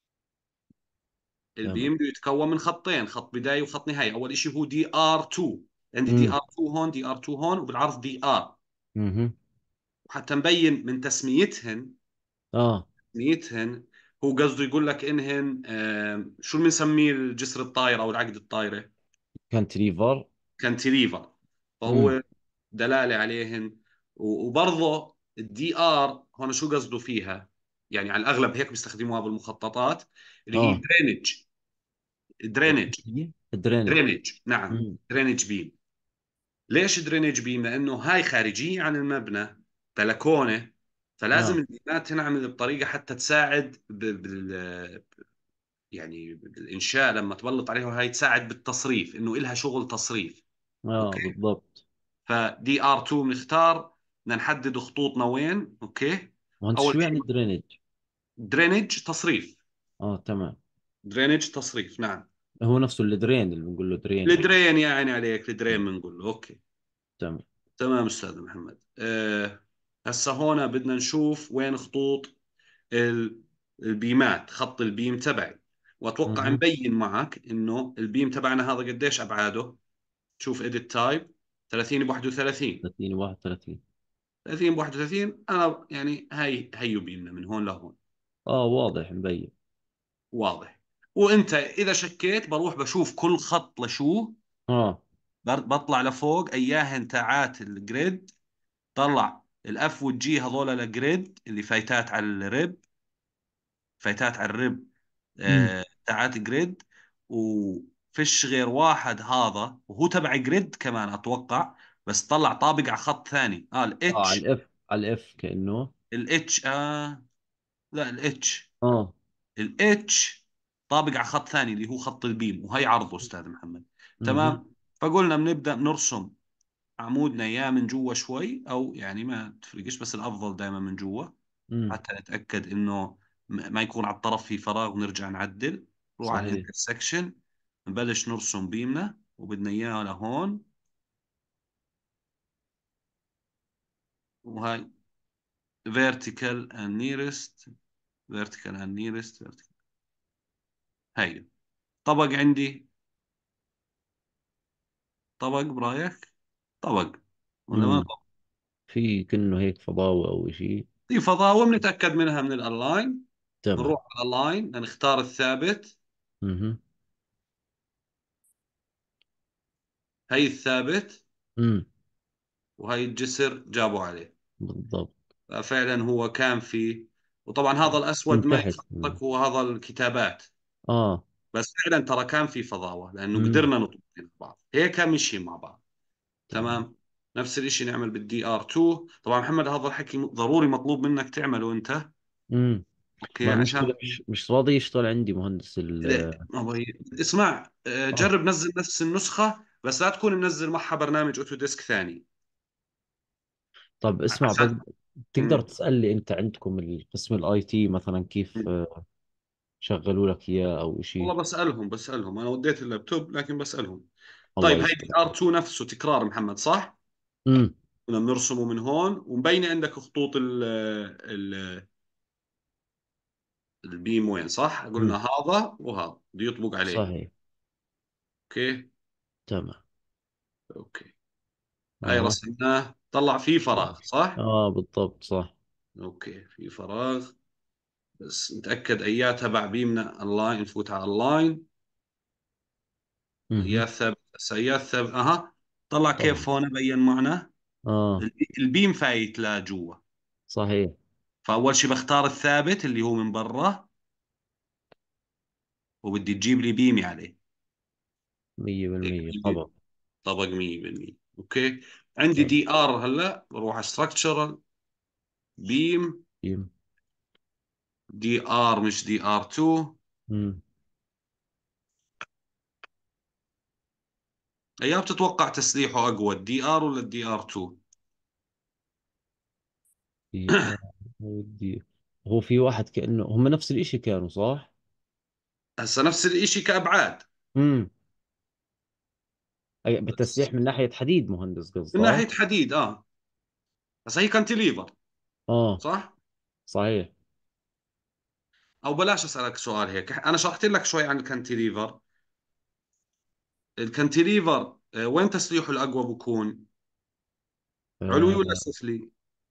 تمام. البيم بده يتكون من خطين، خط بداية وخط نهاية. أول شيء هو دي آر اتنين. عندي دي امم. آر اتنين هون، دي آر اتنين هون، وبالعرض دي آر. أمم. وحتى مبين من تسميتهن. اه تسميتهن هو قصده يقول لك إنهن آه شو بنسميه الجسر الطايرة أو العقد الطايرة. كانتليفر. كانتيليفر. امم. فهو دلالة عليهن. و- وبرضه الدي ار هون شو قصده فيها. يعني على الأغلب هيك بيستخدموها بالمخططات، اللي هي اه درينج. درينج. درينج. درينج نعم. امم. درينج بيم. ليش درينج بيم؟ لأنه هاي خارجية عن المبنى، بلكونة. فلازم اه البيمات تنعمل بطريقة حتى تساعد ب- بال يعني بالإنشاء، لما تبلط عليها هاي تساعد بالتصريف، إنه إلها شغل تصريف. اه أوكي. بالضبط. فدي ار اتنين بنختار. بدنا نحدد خطوطنا وين. اوكي. وانت اول شو يعني شيء درينج؟ درينج تصريف. اه تمام. درينج تصريف نعم. هو نفسه الدرين اللي بنقول له درينج. الدرين يا عيني عليك، الدرين مم. بنقول له اوكي. تمام. تمام استاذ محمد. أه هسه هون بدنا نشوف وين خطوط ال- البيمات، خط البيم تبعي. واتوقع اها. مبين معك انه البيم تبعنا هذا قديش ابعاده. شوف اديت تايب. ثلاثين ب واحد وثلاثين. ثلاثين واحد وثلاثين. ثلاثين ب واحد وثلاثين. انا يعني هاي هيو بيمنا من هون لهون. اه واضح مبين. واضح. وانت اذا شكيت بروح بشوف كل خط لشو، اه. بر- بطلع لفوق اياهن تاعات الجريد، طلع الاف والجي هذول الجريد اللي فايتات على الريب، فايتات على الريب، امم. آه تاعات جريد. وفيش غير واحد هذا وهو تبع جريد كمان اتوقع، بس طلع طابق على خط ثاني اه اه، على الاتش. الاف، على الاف كأنه. الاتش آه لا الاتش، اه. الاتش طابق على خط ثاني اللي هو خط البيم، وهي عرضه استاذ محمد. اها. تمام. فقلنا بنبدأ نرسم عمودنا يا من جوا شوي، او يعني ما تفرقش، بس الافضل دائما من جوا، امم. حتى نتأكد انه م- ما يكون على الطرف في فراغ ونرجع نعدل. نروح على صحيح. الانترسكشن، نبلش نرسم بيمنا وبدنا اياه لهون. وهاي vertical and nearest، vertical and nearest vertical. هاي طبق عندي، طبق برايك، طبق ولا ما امم. طبق؟ في كأنه هيك فضاوة او شيء. في فضاوة بنتأكد منها من الالاين. تمام. نروح على الالاين نختار الثابت. اها. هي الثابت امم. وهي الجسر جابوا عليه. بالضبط. فعلا هو كان فيه. وطبعا هذا من الاسود ما تحت. مم. يخطك، هو هذا الكتابات. اه. بس فعلا ترى كان في فضاوة لانه امم. قدرنا نطبق مع بعض، هيك مشي مع بعض. تمام. تمام. نفس الشيء نعمل بالدي ار اتنين. طبعا محمد هذا الحكي ضروري مطلوب منك تعمله انت. امم. اوكي ما عشان المشكلة مش مش راضي يشتغل عندي مهندس ال. لا، ما هو هي- اسمع، آه، اه. جرب نزل نفس النسخة، بس لا تكون منزل معها برنامج اوتوديسك ثاني. طب اسمع عشان بق... تقدر مم. تسألي انت عندكم القسم الاي تي مثلا كيف آه، شغلوا لك اياه او والله شيء؟ بسألهم بسألهم انا وديت اللابتوب لكن بسألهم. الله طيب هاي دي يسلمك. ار اتنين نفسه تكرار محمد صح؟ امم. كنا بنرسمه من هون ومبينة عندك خطوط ال ال البيم وين صح؟ قلنا امم. هذا وهذا بده يطبق عليه. صحيح. اوكي. تمام. اوكي. هاي اها. رسمناه طلع فيه فراغ صح؟ اه بالضبط صح. اوكي في فراغ. بس نتأكد اياه تبع بيمنا اللاين، نفوت على اللاين. اياه اها. ثابت، هسه اياه ثابت اها. طلع طبعا. كيف هون بين معنا اه. البي- البيم فايت لجوا. صحيح. فاول شيء بختار الثابت اللي هو من برا، وبدي تجيب لي بيمي عليه. هيك مية بالمية بيجي طبعا. طبق مية بالمية. اوكي. عندي تمام. دي ار هلا بروح على ستراكشرال بيم. يم. دي ار مش دي ار اتنين. امم. ايام بتتوقع تسليحه اقوى الدي ار ولا الدي ار اتنين؟ في اه. ودي. هو في واحد كأنه هم نفس الاشي كانوا صح؟ هسه نفس الاشي كابعاد. امم. أي- بس بالتسليح من ناحية حديد مهندس من قصده. ناحيه حديد اه. هسه هي كانتيليفر اه. صح؟ صحيح. او بلاش اسالك سؤال هيك، انا شرحت لك شوي عن الكانتيليفر. الكانتيليفر آه، وين تسليحه الاقوى بكون؟ علوي ولا آه. سفلي؟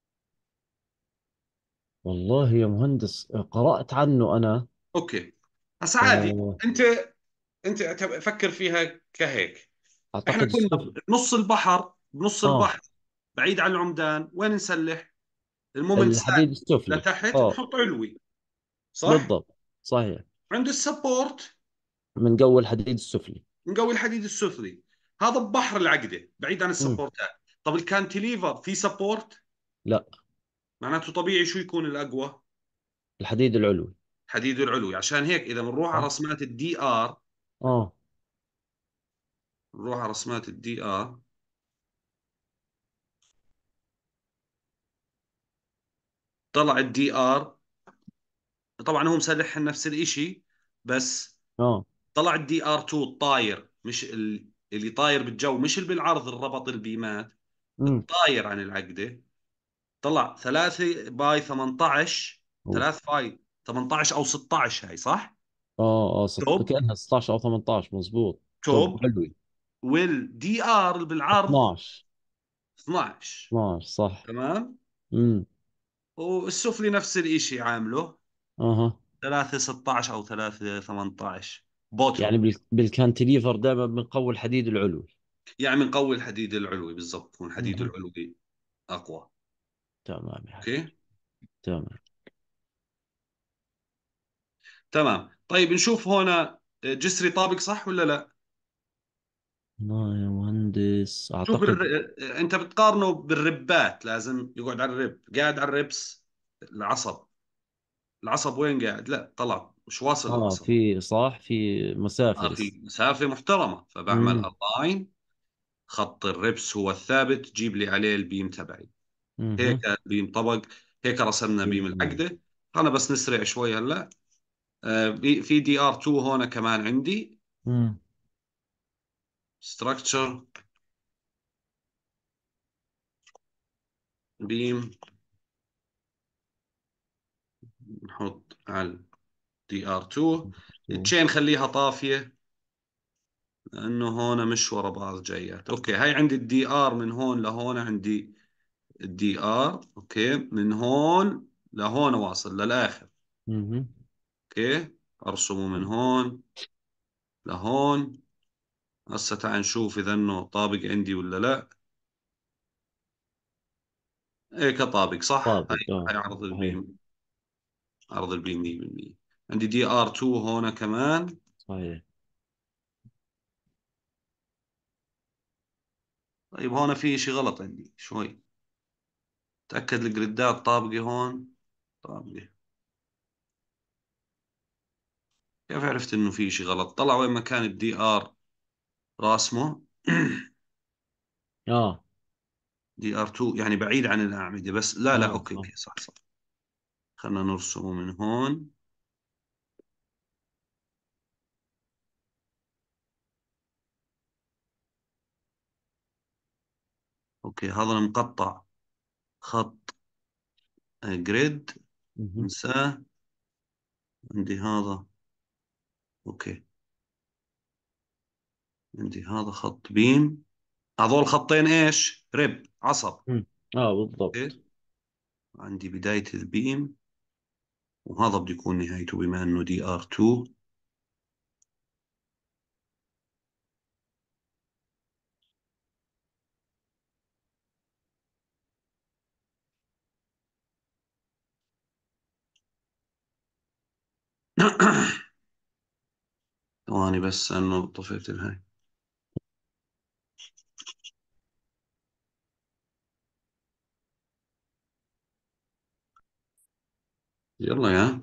والله يا مهندس قرأت عنه أنا. اوكي. هسه عادي. آه. انت انت اعتب- فكر فيها كهيك. احنا أعتقد كنا السفل. بنص البحر، بنص آه. البحر بعيد عن العمدان، وين نسلح؟ المومنت الحديد ثابت السفلي لتحت آه. نحط علوي صح؟ بالضبط. صحيح. عند السبورت من جو الحديد السفلي. نقوي الحديد السفلي. هذا ببحر العقدة بعيد عن مم. السبورتات. طب الكانتيليفر في سبورت، لا. معناته طبيعي شو يكون الأقوى؟ الحديد العلوي. حديد العلوي. عشان هيك إذا بنروح على صح. رسمات الدي آر، آه. نروح على رسمات الدي آر، طلع الدي آر. طبعا هو مسلح نفس الإشي، بس آه. طلع الدي ار اتنين الطاير، مش ال- اللي طاير بالجو، مش اللي بالعرض الربط البيمات، مم. الطاير عن العقدة. طلع ثلاثة باي ثمانية عشر، أوف. ثلاثة باي ثمانية عشر او ستة عشر هاي صح؟ آه آه ست... توب. كأنها ستاشر أو ثمانية عشر مزبوط. توب توب. علوي. والدي ار اللي بالعرض اثناشر. اثنعش. اثناشر صح. تمام. امم. والسفلي نفس الاشي عامله اها. ثلاثة ستة عشر او ثلاثة ثمانية عشر بوتوم. يعني بال... بالكانتليفر دائما بنقوي الحديد العلوي. يعني بنقوي الحديد العلوي بالضبط، يكون الحديد مهم. العلوي اقوى. تمام يا حبيبي. اوكي. تمام. تمام، طيب نشوف هنا جسري طابق صح ولا لا؟ والله يا مهندس شوف اعتقد. الر... انت بتقارنه بالربات، لازم يقعد على الرب، قاعد على الربس العصب. العصب وين قاعد؟ لا طلع مش واصل اه العصب. في صح، في مسافة اه لسه. في مسافة محترمة، فبعمل امم. الاين، خط الربس هو الثابت، جيب لي عليه البيم تبعي. هيك اها. البيم طبق، هيك رسمنا بيم جميل. العقدة. انا بس نسرع شوي هلا. آه بي- في دي ار اتنين هون كمان عندي. امم. structure بيم، نحط على دي ار اتنين. التشين خليها طافية، لانه هون مش ورا بعض جايات. اوكي، هاي عندي الدي ار من هون لهون، عندي الدي ار اوكي من هون لهون واصل للاخر. اها. اوكي، ارسمه من هون لهون. هسه تعال نشوف اذا انه طابق عندي ولا لا. هيك طابق صح. هاي طابق اه. هاي عرض صحيح. البيم، عرض البيم مية بالمية. عندي دي ار اتنين هون كمان. صحيح. طيب هون في شيء غلط عندي شوي. تأكد الجريدات طابقة هون، طابقة. كيف عرفت انه في شيء غلط؟ طلع وين ما كان الدي ار راسمه. اه. دي ار اتنين يعني بعيد عن الأعمدة، بس لا لا اه اوكي صح. اوكي صح صح. خلينا نرسمه من هون. اوكي هذا المقطع خط جريد، اها. انساه. عندي هذا اوكي، عندي هذا خط بيم. هذول خطين ايش؟ رب عصب. أمم. اه اوكي، بالضبط. عندي بداية البيم، وهذا بده يكون نهايته بما انه دي ار اتنين. ثواني بس انه طفيت الهاي. يلا يا.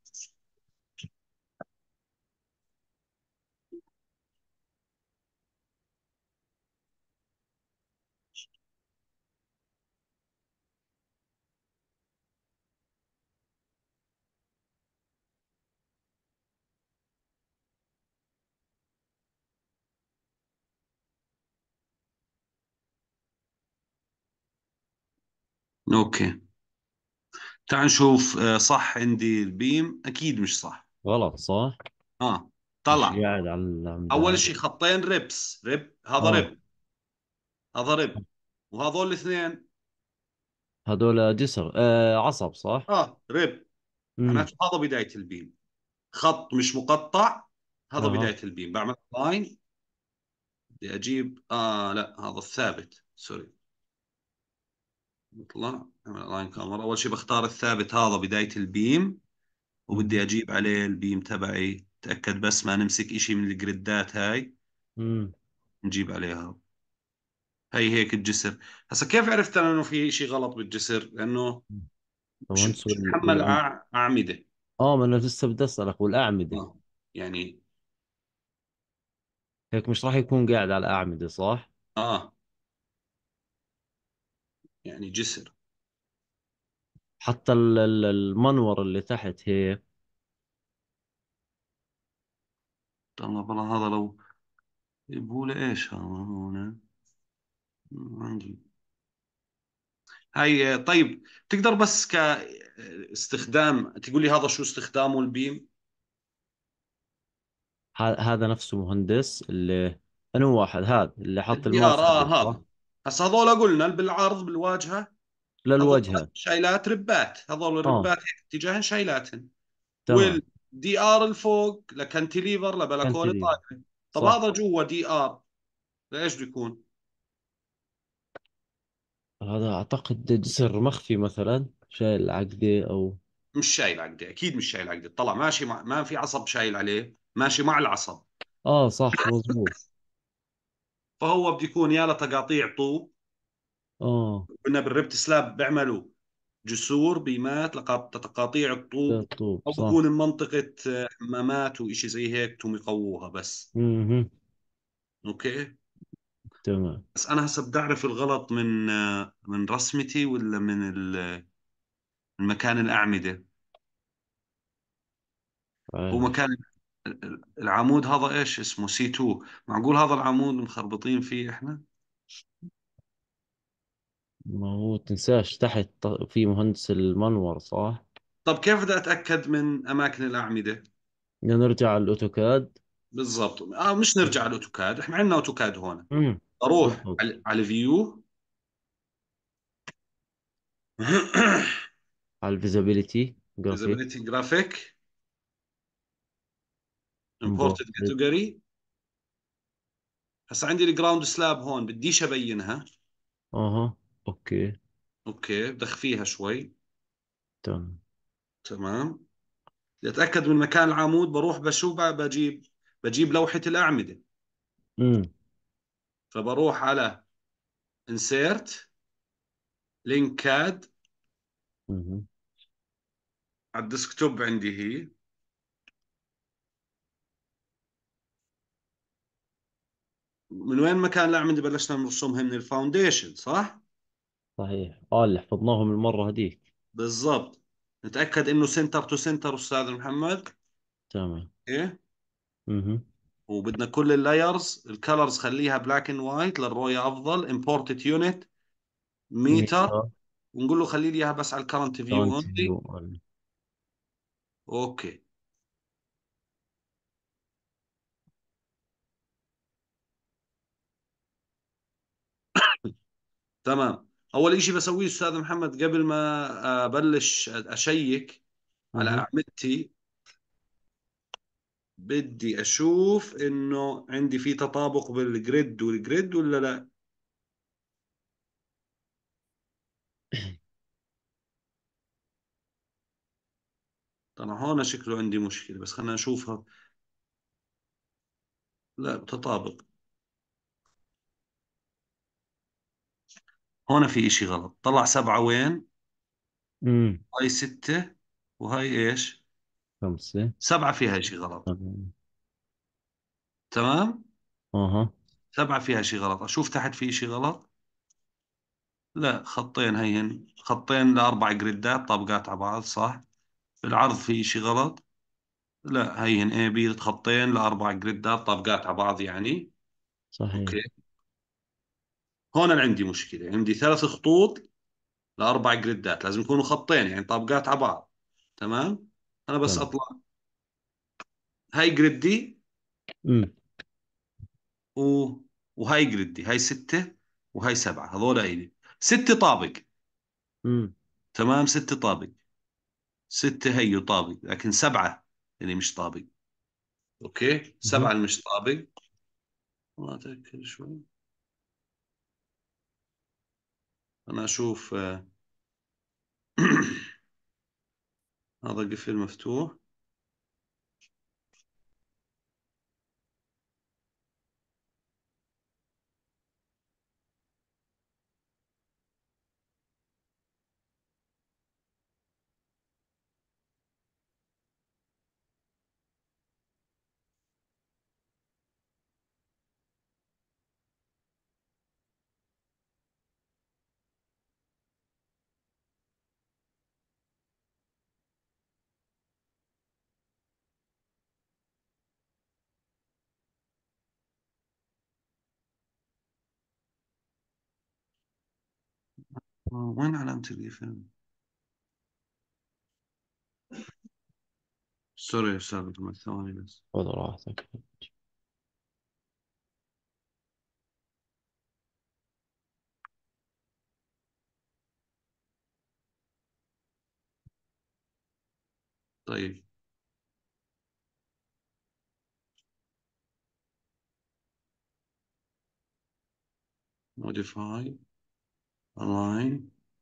اوكي، تعال نشوف. آه، صح عندي البيم؟ اكيد مش صح. غلط صح. اه مش طلع. قاعد على اول العمدان. شيء خطين ريبس، ريب هذا اه ريب، هذا ريب، وهذول الاثنين هذول جسر آه عصب صح. اه ريب. امم. معناته هذا بداية البيم، خط مش مقطع. هذا اه. بداية البيم، بعمل لاين. بدي اجيب اه لا هذا الثابت سوري. نطلع نعمل لاين كاميرا. اول شيء بختار الثابت، هذا بداية البيم، وبدي امم. اجيب عليه البيم تبعي. تأكد بس ما نمسك اشي من الجريدات هاي، امم. نجيب عليها. هي هيك الجسر. هسا كيف عرفت انا انه في شيء غلط بالجسر؟ لانه طب مش هندسة مش وال... محمل والأم... أع- اعمده. اه ما انا لسه بدي اسالك والاعمده. اه يعني هيك مش راح يكون قاعد على الاعمده صح. اه يعني جسر. حتى ال- ال- المنور اللي تحت هيك. طلع والله هذا لو يبغوا لي ايش هذا هون عندي. هاي طيب، تقدر بس كاستخدام تقول لي هذا شو استخدامه البيم؟ ه... هذا نفسه مهندس اللي انو واحد هذا اللي حط الدي ار الماسك اه صح. هذا. هسا هذول قلنا بالعرض بالواجهة. هذول للوجهه. شايلات ربات، هذول اه الربات هيك اتجاهن شايلاتهن. تمام. دي ار الفوق لكانتيليفر لبلكونه كانتليفر. طايره. طب صح. هذا جوا دي ار، ليش بده يكون؟ هذا أعتقد جسر مخفي مثلا، شايل عقدة أو. مش شايل عقده، اكيد مش شايل عقده، طلع ماشي مع... ما في عصب شايل عليه، ماشي مع العصب. آه صح مظبوط. فهو بده يكون يا لتقاطيع طوب، آه. كنا بالربت سلاب بيعملوا جسور بيمات لتقاطيع ده الطوب، الطوب او صح. بكون منطقة آه، حمامات وإشي زي هيك توم يقووها بس. اها. اوكي. تمام. بس انا هسه بدي اعرف الغلط من آه، من رسمتي ولا من ال- من مكان الأعمدة. هو عايش. مكان ال- ال- العمود هذا ايش اسمه؟ سي اتنين. معقول هذا العمود مخربطين فيه احنا؟ ما هو تنساش تحت ط- في مهندس المنور صح؟ طب كيف بدي اتاكد من اماكن الاعمده؟ بدنا نرجع على الأوتوكاد. بالضبط. اه مش نرجع على الاوتوكاد، احنا عندنا اوتوكاد هون. امم. اروح بالضبط. على على فيو. على الفيزابيليتي جرافيك. فيزيبيليتي جرافيك، امبورت. امبورتد كاتيجوري. هسه عندي الجراوند سلاب هون، بديش ابينها. اها. اوكي. اوكي، بدي اخفيها شوي. تمام. تمام. بدي اتاكد من مكان العمود، بروح بشوف بجيب بجيب لوحه الاعمده. امم. فبروح على انسيرت لينك كاد، اها. على الديسكتوب عندي هي. من وين مكان الاعمده بلشنا نرسمها؟ من الفاونديشن صح؟ صحيح، اه اللي حفظناهم المرة هذيك. بالضبط. نتاكد انه سنتر تو سنتر استاذ محمد. تمام. ايه. اها. وبدنا كل اللايرز الكالرز خليها بلاك اند وايت للرؤيه افضل. امبورتد يونت ميتر، ميتا. ونقول له خلي لي اياها بس على الكرنت فيو كانت اونلي. فيو. اوكي. تمام. اول اشي بسويه استاذ محمد قبل ما ابلش اشيك على اها. اعمدتي، بدي اشوف انه عندي في تطابق بالجريد والجريد ولا لا. طبعا هون شكله عندي مشكلة، بس خلينا نشوفها. لا تطابق. هون في اشي غلط، طلع سبعة وين؟ امم. هاي ستة، وهاي ايش؟ خمسة. سبعة فيها اشي غلط. تمام. تمام. اها. سبعة فيها اشي غلط، اشوف تحت في اشي غلط. لا خطين، هين خطين لاربع جريدات طابقات على بعض صح. العرض في اشي غلط. لا هين اي بي خطين لاربع جريدات طابقات على بعض يعني. صحيح. اوكي. هون انا عندي مشكلة، عندي ثلاث خطوط لاربع جريدات، لازم يكونوا خطين يعني طابقات على بعض. تمام. انا بس تمام. اطلع هاي جريدي امم. و... وهاي جريدي، هاي ستة وهاي سبعة، هذول إلي ستة طابق. امم. تمام ستة طابق. ستة هي طابق، لكن سبعة اللي مش طابق. اوكي اها. سبعة اللي مش طابق. والله اتاكد شوي. انا اشوف آه، هذا قفل مفتوح. آه، وين علامة القفل؟ سوري يا استاذ محمد، ثواني بس. خذ راحتك. طيب modify align.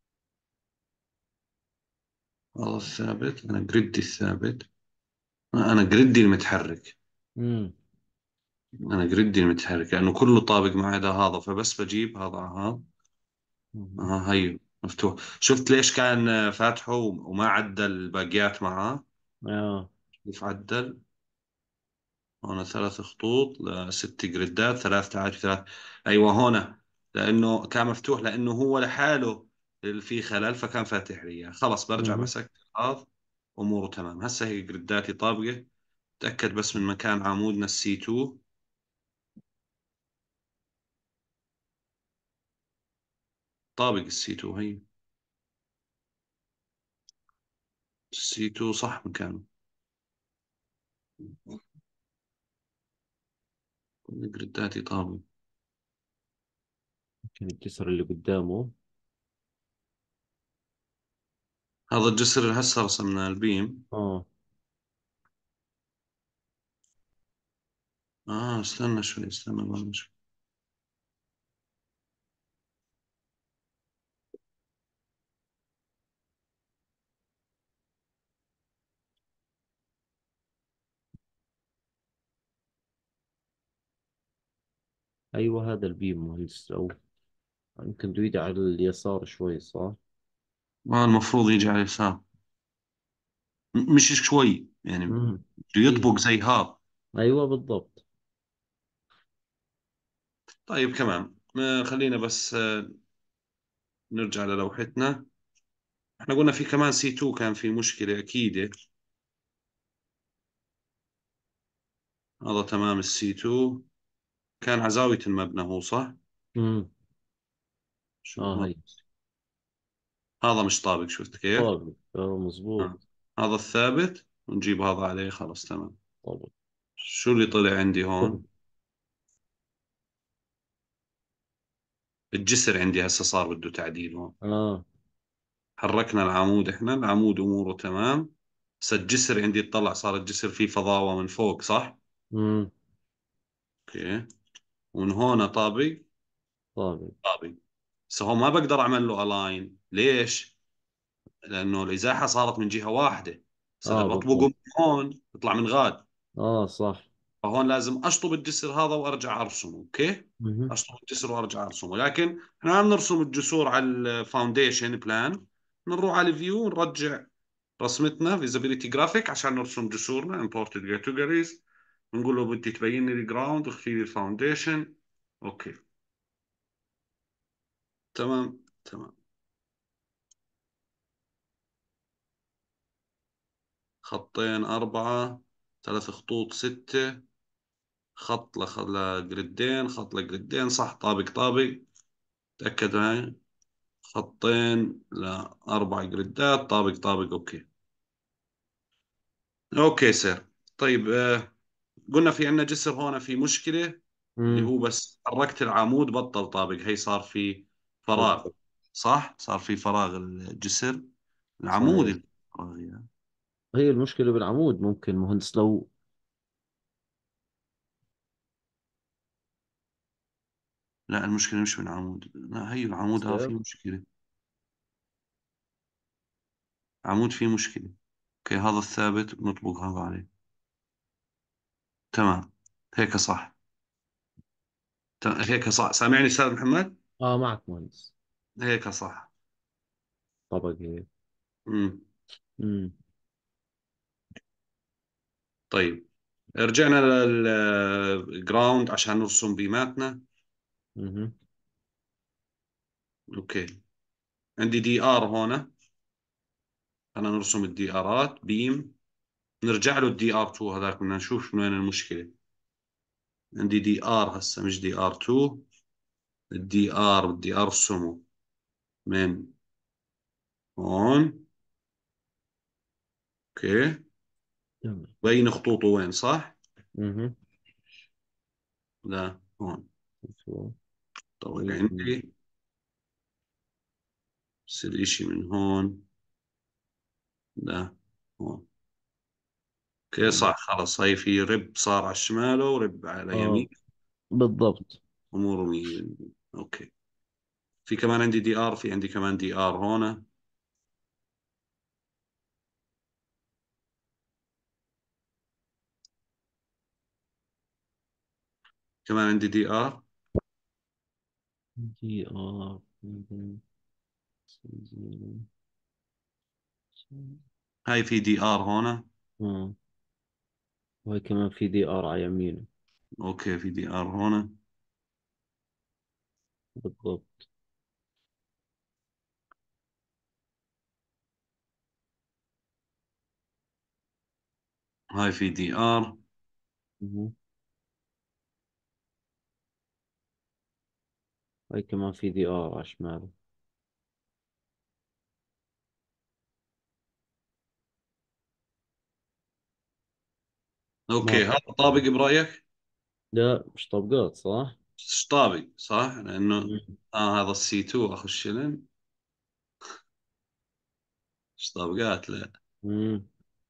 هذا الثابت، أنا جريدي الثابت، أنا جريدي المتحرك. امم. أنا جريدي المتحرك لأنه كله طابق ما عدا هذا، فبس بجيب هذا على هذا. مهم. آه هي مفتوح. شفت ليش كان فاتحه وما عدل الباقيات معاه؟ اه. كيف عدل؟ هون ثلاث خطوط لست جريدات، ثلاث تعرف ثلاث. أيوة هون، لأنه كان مفتوح لأنه هو لحاله اللي فيه خلل، فكان فاتح لي إياه. خلص برجع مهم. بسكر هذا، أموره تمام. هسه هي جريداتي طابقة. تأكد بس من مكان عمودنا السي تو. طابق السي تو هي، السي تو صح مكانه. كل جريداتي طابق. يمكن الجسر اللي قدامه. هذا الجسر اللي هسه رسمنا البيم. اه. اه استنى شوي، استنى استنى شوي. ايوه هذا البيم مهندس، او يمكن دويدة على اليسار شوي، صح؟ ما المفروض يجي على اليسار، م- مش شوي يعني، امم. بده كثير. يطبق زي هذا. ايوه بالضبط. طيب كمان ما خلينا بس آه، نرجع للوحتنا. احنا قلنا في كمان سي تو كان في مشكلة أكيدة. هذا تمام، السي تو كان على زاوية المبنى هو صح؟ امم. شو اه هذا؟ هي. هذا مش طابق، شفت كيف؟ طابق، اه مزبوط. آه. هذا الثابت ونجيب هذا عليه، خلاص تمام. طابق. شو اللي طلع عندي هون؟ الجسر عندي هسه صار بده تعديل هون. اه. حركنا العمود، احنا العمود اموره تمام. بس الجسر عندي اطلع، صار الجسر فيه فضاوة من فوق صح؟ امم. اوكي. ومن هون طابق. طابق. طابق. بس هون ما بقدر اعمل له الاين، ليش؟ لانه الازاحة صارت من جهة واحدة. بس اذا اه بطبقه بالضبط. من هون بيطلع من غاد. اه صح. فهون لازم اشطب الجسر هذا وارجع ارسمه، اوكي. مهم. اشطب الجسر وارجع ارسمه، لكن احنا عم نرسم الجسور على الفاونديشن بلان. بنروح على الفيو ونرجع رسمتنا فيزابيليتي جرافيك عشان نرسم جسورنا imported categories. بنقول له بدي تبين لي الجراوند، اختي لي الفاونديشن. اوكي تمام تمام. خطين أربعة، ثلاث خطوط ستة، خط لخ... لجريدين، خط لجريدين صح، طابق طابق. تأكد هاي. خطين لأربع جريدات، طابق طابق. أوكي. أوكي سير. طيب آه، قلنا في عندنا جسر هون في مشكلة، اللي امم. هو بس حركت العمود بطل طابق، هي صار في فراغ. بالضبط. صح، صار في فراغ الجسر، العمود صحيح. الفراغ يعني. هي المشكلة بالعمود، ممكن مهندس لو. لا المشكلة مش بالعمود، لا هي العمود ها سير. في مشكلة. عمود فيه مشكلة. اوكي هذا الثابت نطبق هذا عليه. تمام، هيك صح. ت- هيك صح، سامعني استاذ محمد؟ اه معك مهندس. هيك صح. طبق هيك. امم. امم. طيب رجعنا للجراوند عشان نرسم بيماتنا. مهم. اوكي. عندي دي ار هون، انا نرسم الدي ارات بيم. نرجع له الدي ار اتنين هذاك، بدنا نشوف وين المشكلة. عندي دي ار هسه مش دي ار اتنين. الدي ار بدي ارسمه من هون. اوكي. تمام. بين خطوطه وين صح؟ مهم. لا هون. شو. طبق مية بالمية. عندي، بس الاشي من هون. لا هون. اوكي تمام. صح، خلص هي في رب صار على الشمال ورب على اه يمين. بالضبط. اموره مية بالمية. اوكي. في كمان عندي دي ار، في عندي كمان دي ار هون. كمان عندي دي ار. دي ار. هاي في دي ار هون. اه، وهي كمان في دي ار على يمينه. اوكي في دي ار هون. بالضبط. هاي في دي ار. مهم. هاي كمان في دي ار على شماله. ما اوكي هذا أتوقع. طابق برايك؟ لا، مش طبقات صح؟ مش طابق صح لانه مم. اه هذا السي تو اخو الشلن. مش طابقات لا. مم.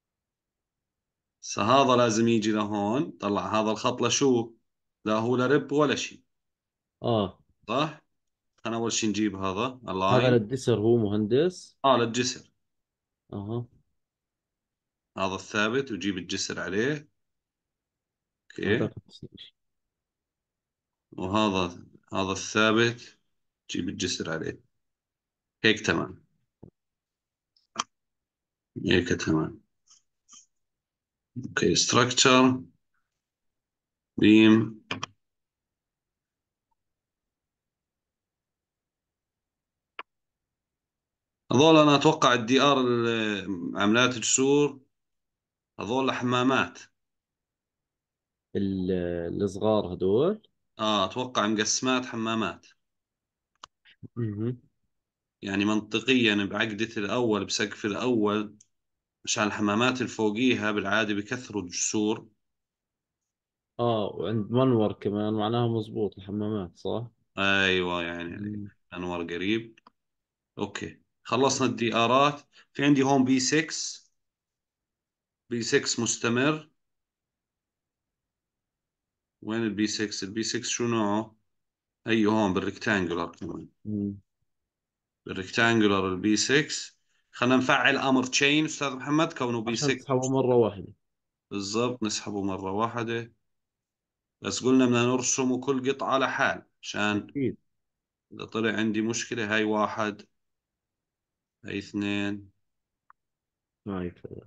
بس هذا لازم يجي لهون. طلع هذا الخط لشو؟ لا هو لا رب ولا شيء. اه، صح. خلينا اول شيء نجيب هذا هذا اللاين. للدسر، هو مهندس. اه للجسر. اها. هذا الثابت وجيب الجسر عليه. اوكي. هذاك نفس الشيء. وهذا هذا الثابت جيب الجسر عليه. هيك تمام. هيك تمام. اوكي ستراكشر بيم. هذول انا اتوقع الدي ار عملات جسور. هذول حمامات. ال- الصغار هدول. اه اتوقع مقسمات حمامات. مهم. يعني منطقيا بعقدة الاول بسقف الاول عشان الحمامات اللي فوقيها بالعادة بكثروا الجسور. اه، وعند منور كمان معناها مزبوط الحمامات صح؟ ايوه يعني عليك. مم. انور قريب. اوكي خلصنا الدي ارات. في عندي هون بي ستة. بي ستة مستمر. وين البي ستة؟ البي ستة شو نوعه؟ ايوه هون بالريكتانجولار كمان. مم. بالريكتانجولار البي ستة. خلينا نفعل امر تشين استاذ محمد كونه بي عشان ستة. تسحبه مرة واحدة. بالضبط نسحبه مرة واحدة. بس قلنا بدنا نرسمه كل قطعة لحال عشان اكيد. اذا طلع عندي مشكلة. هاي واحد. هاي اثنين. هاي ثلاث.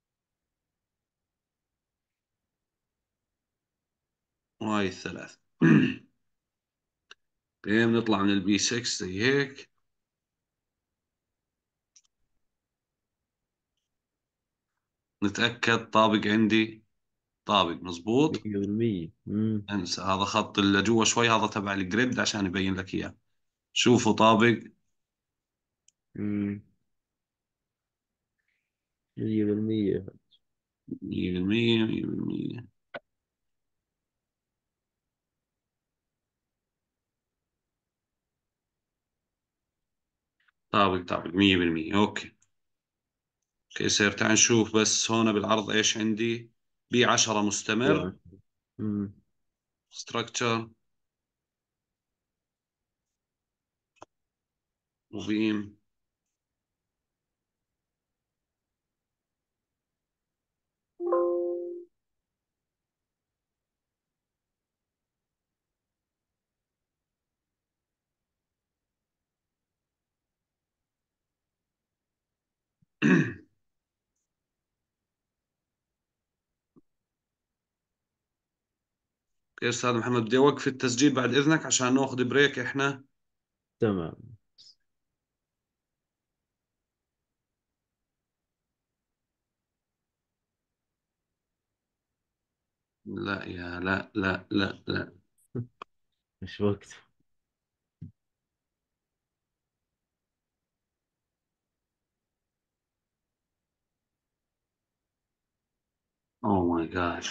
وهاي الثلاث. اوكي بنطلع من البي ستة زي هيك. نتأكد طابق عندي. طابق مزبوط. مية بالمية. مم. انسى هذا خط اللي جوا شوي هذا تبع الجريد عشان يبين لك اياه. شوفوا طابق. مم. مية بالمية. مية بالمية مية بالمية. طابق طابق مية بالمية. اوكي. اوكي سير تعال نشوف بس هون بالعرض ايش عندي. بي عشرة مستمر. يعني. مم. ستراكشر وبيم. اوكي استاذ محمد بدي اوقف التسجيل بعد اذنك عشان ناخذ بريك احنا. تمام. لا يا لا لا لا لا. مش وقت. اوه ماي جاد.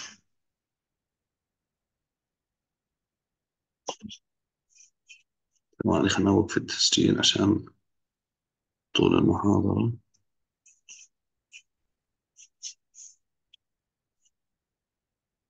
ثواني خلينا نوقف التسجيل عشان طول المحاضرة.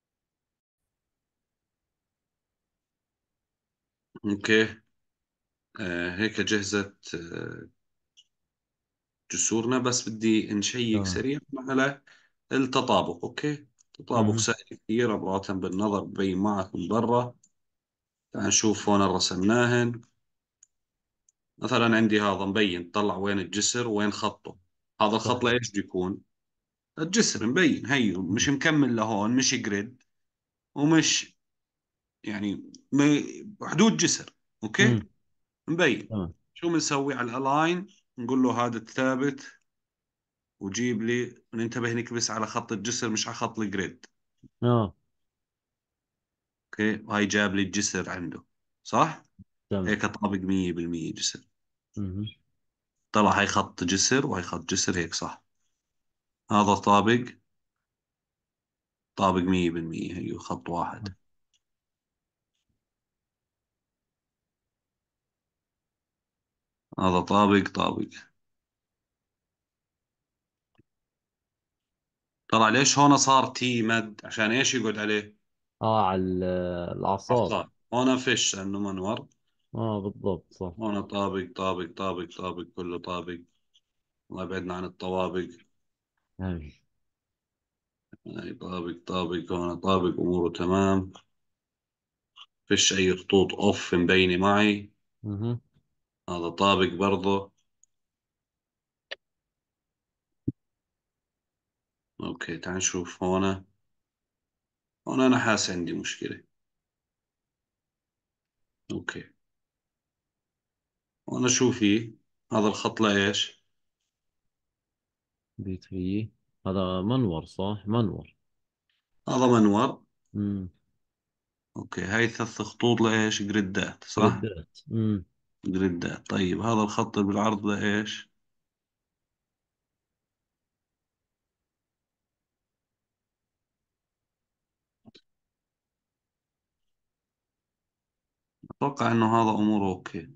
اوكي آه هيك جهزت آه جسورنا، بس بدي نشيك تمام. سريع على التطابق. أوكي، تطابق مهم. سهل كثير، أبغى بالنظر ببين معك من برا. تعال نشوف هون رسمناهن. مثلا عندي هذا مبين، طلع وين الجسر وين خطه. هذا الخط تمام. لإيش بده يكون؟ الجسر مبين، هيو مش مم. مكمل لهون، مش جريد ومش يعني م- حدود جسر. اوكي، مم. مبين. تمام. شو بنسوي على الالاين؟ نقول له هذا الثابت، وجيب لي، ننتبه نكبس على خط الجسر مش على خط الجريد. اه. اوكي، وهي جاب لي الجسر عنده، صح؟ تمام. هيك طابق مية بالمية جسر. مهم. طلع هي خط جسر وهي خط جسر، هيك صح. هذا طابق، طابق مية بالمية، هي خط واحد. هذا طابق طابق. طلع ليش هون صار تي مد؟ عشان ايش يقعد عليه؟ اه، على ال- الاعصاب. عصا. هون فيش لانه منور. اه، بالضبط، صح. هون طابق طابق طابق طابق، كله طابق. الله يبعدنا عن الطوابق. هاي. هاي طابق طابق، هون طابق، اموره تمام. فيش اي خطوط اوف مبينة معي. مهم. هذا طابق برضه. اوكي، تعال نشوف هون. هون انا حاسس عندي مشكلة. اوكي، هون شو في؟ هذا الخط لايش؟ بي ثلاثة. هذا منور، صح، منور. هذا منور. مم. اوكي، هاي ثلاث خطوط لايش؟ جريدات، صح؟ جريدات. مم. جريدات. طيب هذا الخط اللي بالعرض ده ايش؟ اتوقع انه هذا اموره اوكي.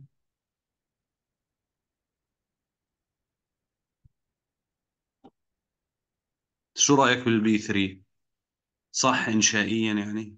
شو رايك بالبي ثلاثة؟ صح انشائيا يعني؟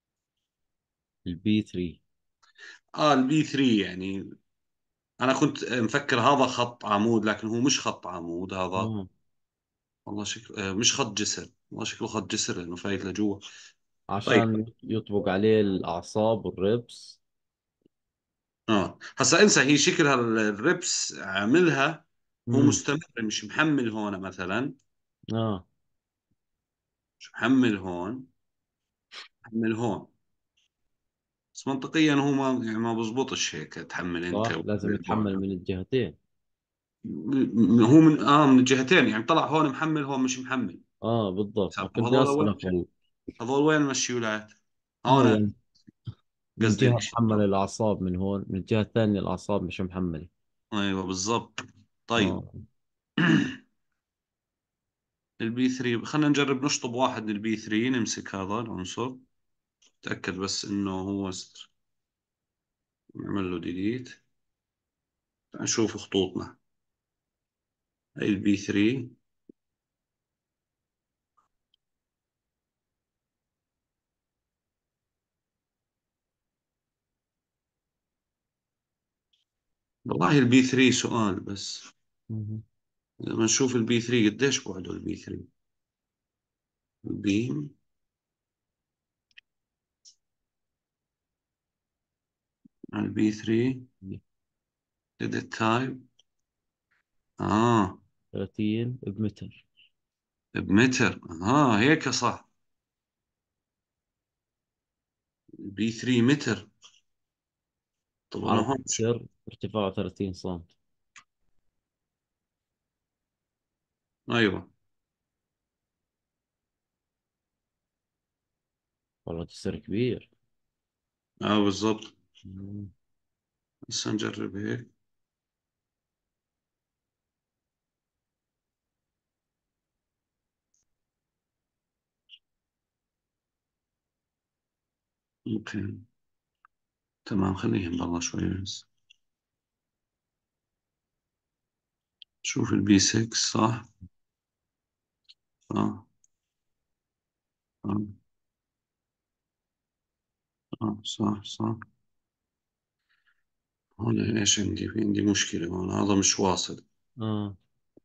البي ثلاثة. اه البي ثلاثة يعني. انا كنت مفكر هذا خط عمود، لكن هو مش خط عمود هذا. اه، والله شكله آه مش خط جسر، والله شكله خط جسر لانه فايت لجوا. طيب. عشان يطبق عليه الاعصاب والربس. اه هسا انسى، هي شكلها الربس عاملها. هو مم. مستمر، مش محمل هون مثلا. اه، مش محمل هون، محمل هون. بس منطقيا هو ما يعني ما بزبطش هيك تحمل انت صح، لازم يتحمل وبعدها. من الجهتين. م- هو من اه من الجهتين يعني، طلع هون محمل هون مش محمل. اه، بالضبط، ما طب كنت بدي هذول وين؟ اسالك والله. هذول وين مشيولات؟ اه، هون. يعني من قصدي جهة محمل الاشارة. الاعصاب من هون، من الجهة الثانية الاعصاب مش محملة. ايوه بالضبط. طيب. اه. البي ثلاثة، خلينا نجرب نشطب واحد من البي ثلاثة، نمسك هذا العنصر. تأكد بس انه هو ست... نعمل له ديليت. نشوف خطوطنا. هاي البي ثلاثة. والله البي ثلاثة سؤال بس. مهم. لما نشوف البي ثلاثة قديش بعده البي ثلاثة. البيم على البي ثلاثة. edit تايب. اه ثلاثين بمتر. بمتر، اه هيك صح. البي ثلاثة متر. طب انا عرض هون شو- متر، ارتفاعه ثلاثين سم. ايوه. والله جسر كبير. اه بالضبط. مم. بس نجرب هيك. ممكن. تمام، خليهم برا شوي بس. شوف البي ستة، صح. اه اه اه صح صح. هون ايش عندي؟ في عندي مشكلة هون، هذا مش واصل. اه.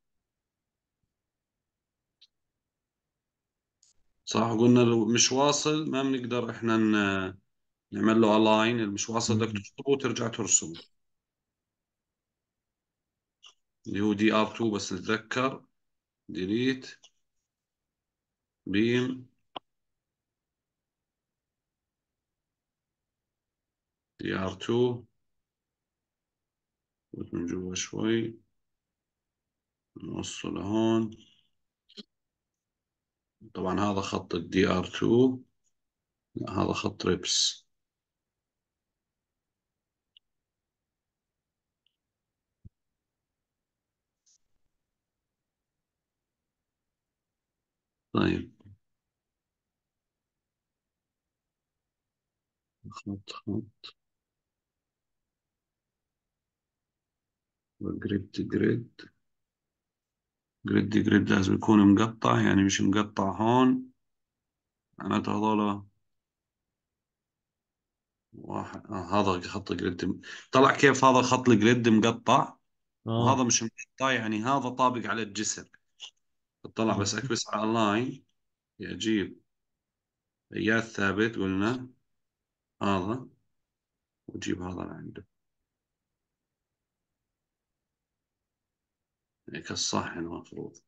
صح، قلنا لو مش واصل ما بنقدر احنا ن- نعمل له الاين. اللي مش واصل بدك مم. تشطبه وترجع ترسمه، اللي هو دي ار اتنين. بس نتذكر ديليت بيم دي ار اتنين، من جوا شوي نوصله لهون. طبعا هذا خط الدي ار اتنين، لا هذا خط ريبس. طيب، خط خط جريد جريد جريد جريد لازم يكون مقطع، يعني مش مقطع هون معناته هذول واحد. آه هذا خط جريد، طلع كيف هذا خط الجريد مقطع اه. وهذا مش مقطع، يعني هذا طابق على الجسر. طلع بس مم. اكبس على اللاين، يجيب اياه ثابت قلنا هذا، وجيب هذا لعنده. هيك الصح المفروض.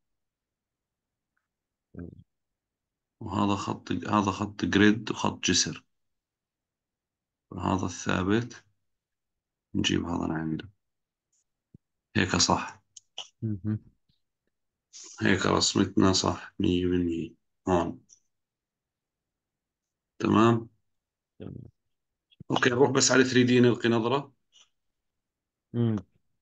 وهذا خط، هذا خط جريد وخط جسر، هذا الثابت نجيب هذا لعنده. هيك صح، مم. هيك رسمتنا صح مية بالمية هون. تمام. تمام. اوكي، نروح بس على ثري دي نلقي نظرة. مم.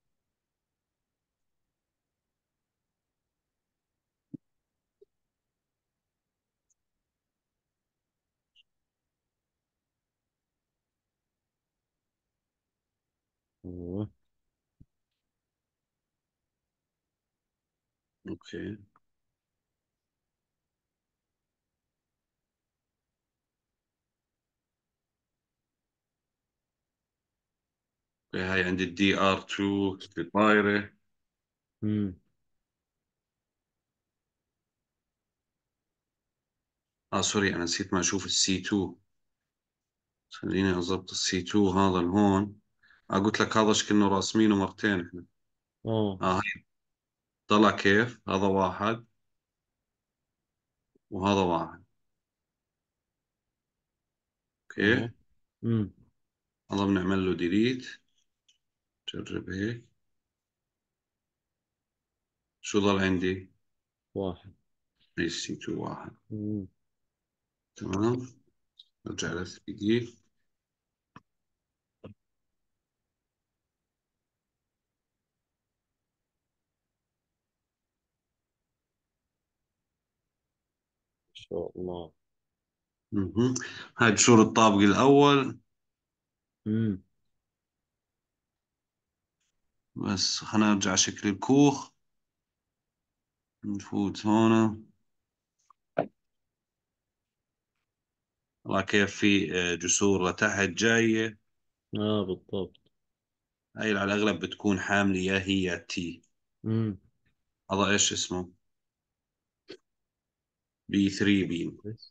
أيوة. اوكي، اوكي هاي عندي الدي ار اتنين في الطايرة. مم. اه سوري، انا نسيت ما اشوف السي اتنين. خليني اضبط السي اتنين هذا هون. اه قلت لك هذا شكلنا راسمينه مرتين احنا. اه. اه هاي طلع كيف، هذا واحد وهذا واحد. اوكي، اه. مم. هذا بنعمل له ديليت. جرب هيك، شو ضل عندي؟ واحد. هي السي اتنين واحد. مم. تمام، نرجع ل ثري دي. ان شاء الله. مهم. هاي بشور الطابق الاول. مم. بس خلينا نرجع شكل الكوخ. نفوت هون، والله كيف في آه، جسور لتحت جاية. اه بالضبط. هاي على الأغلب بتكون حاملة يا هي يا تي. مم. هذا إيش اسمه؟ بي ثري بيم. بس.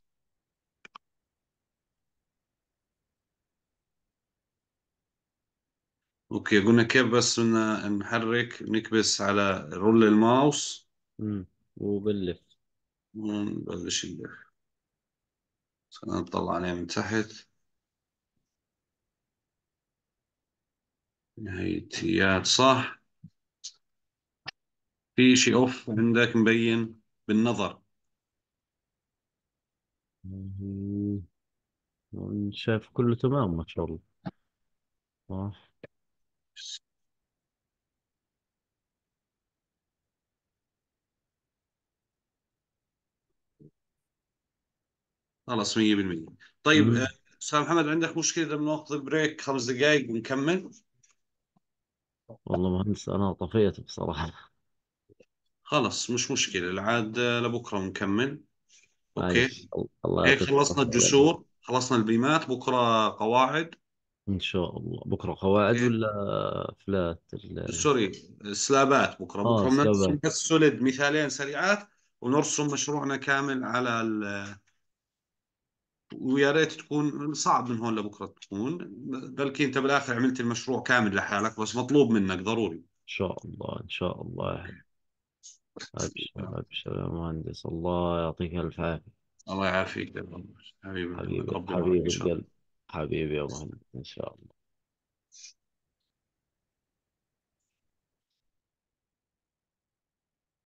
أوكي، قلنا كيف بس بدنا نحرك، نكبس على رول الماوس مم. وبلف. ونبلش اللف. خلينا نطلع عليه من تحت. نهايتيات صح. في شيء أوف عندك مبين بالنظر؟ مم. شايف كله تمام ما شاء الله. اه. خلص مية بالمية. طيب آه، مم. أستاذ محمد، عندك مشكلة إذا بناخذ بريك خمس دقائق ونكمل؟ والله مهندس انا طفيت بصراحة. خلص مش مشكلة، العاد آه، لبكرة نكمل. معلش، أوكي، الله هيك يعطيك خلصنا العافية على الوقت. الجسور، خلصنا البيمات، بكرة قواعد. إن شاء الله بكرة قواعد اوكي. ولا فلات ال... سوري، سلابات. بكره آه بكره بدنا نرسم سلابات. بس سوليد مثالين سريعات، ونرسم مشروعنا كامل على ال... ويا ريت تكون صعب من هون لبكره تكون، بلكي انت بالاخر عملت المشروع كامل لحالك، بس مطلوب منك ضروري. إن شاء الله إن شاء الله يا حبيبي. أبشر أبشر يا مهندس، الله يعطيك ألف عافية. الله يعافيك يا رب. حبيبي محمد، حبيبي ربي معك ان حبيبي شاء الله. القلب. حبيبي يا مهندس إن شاء الله.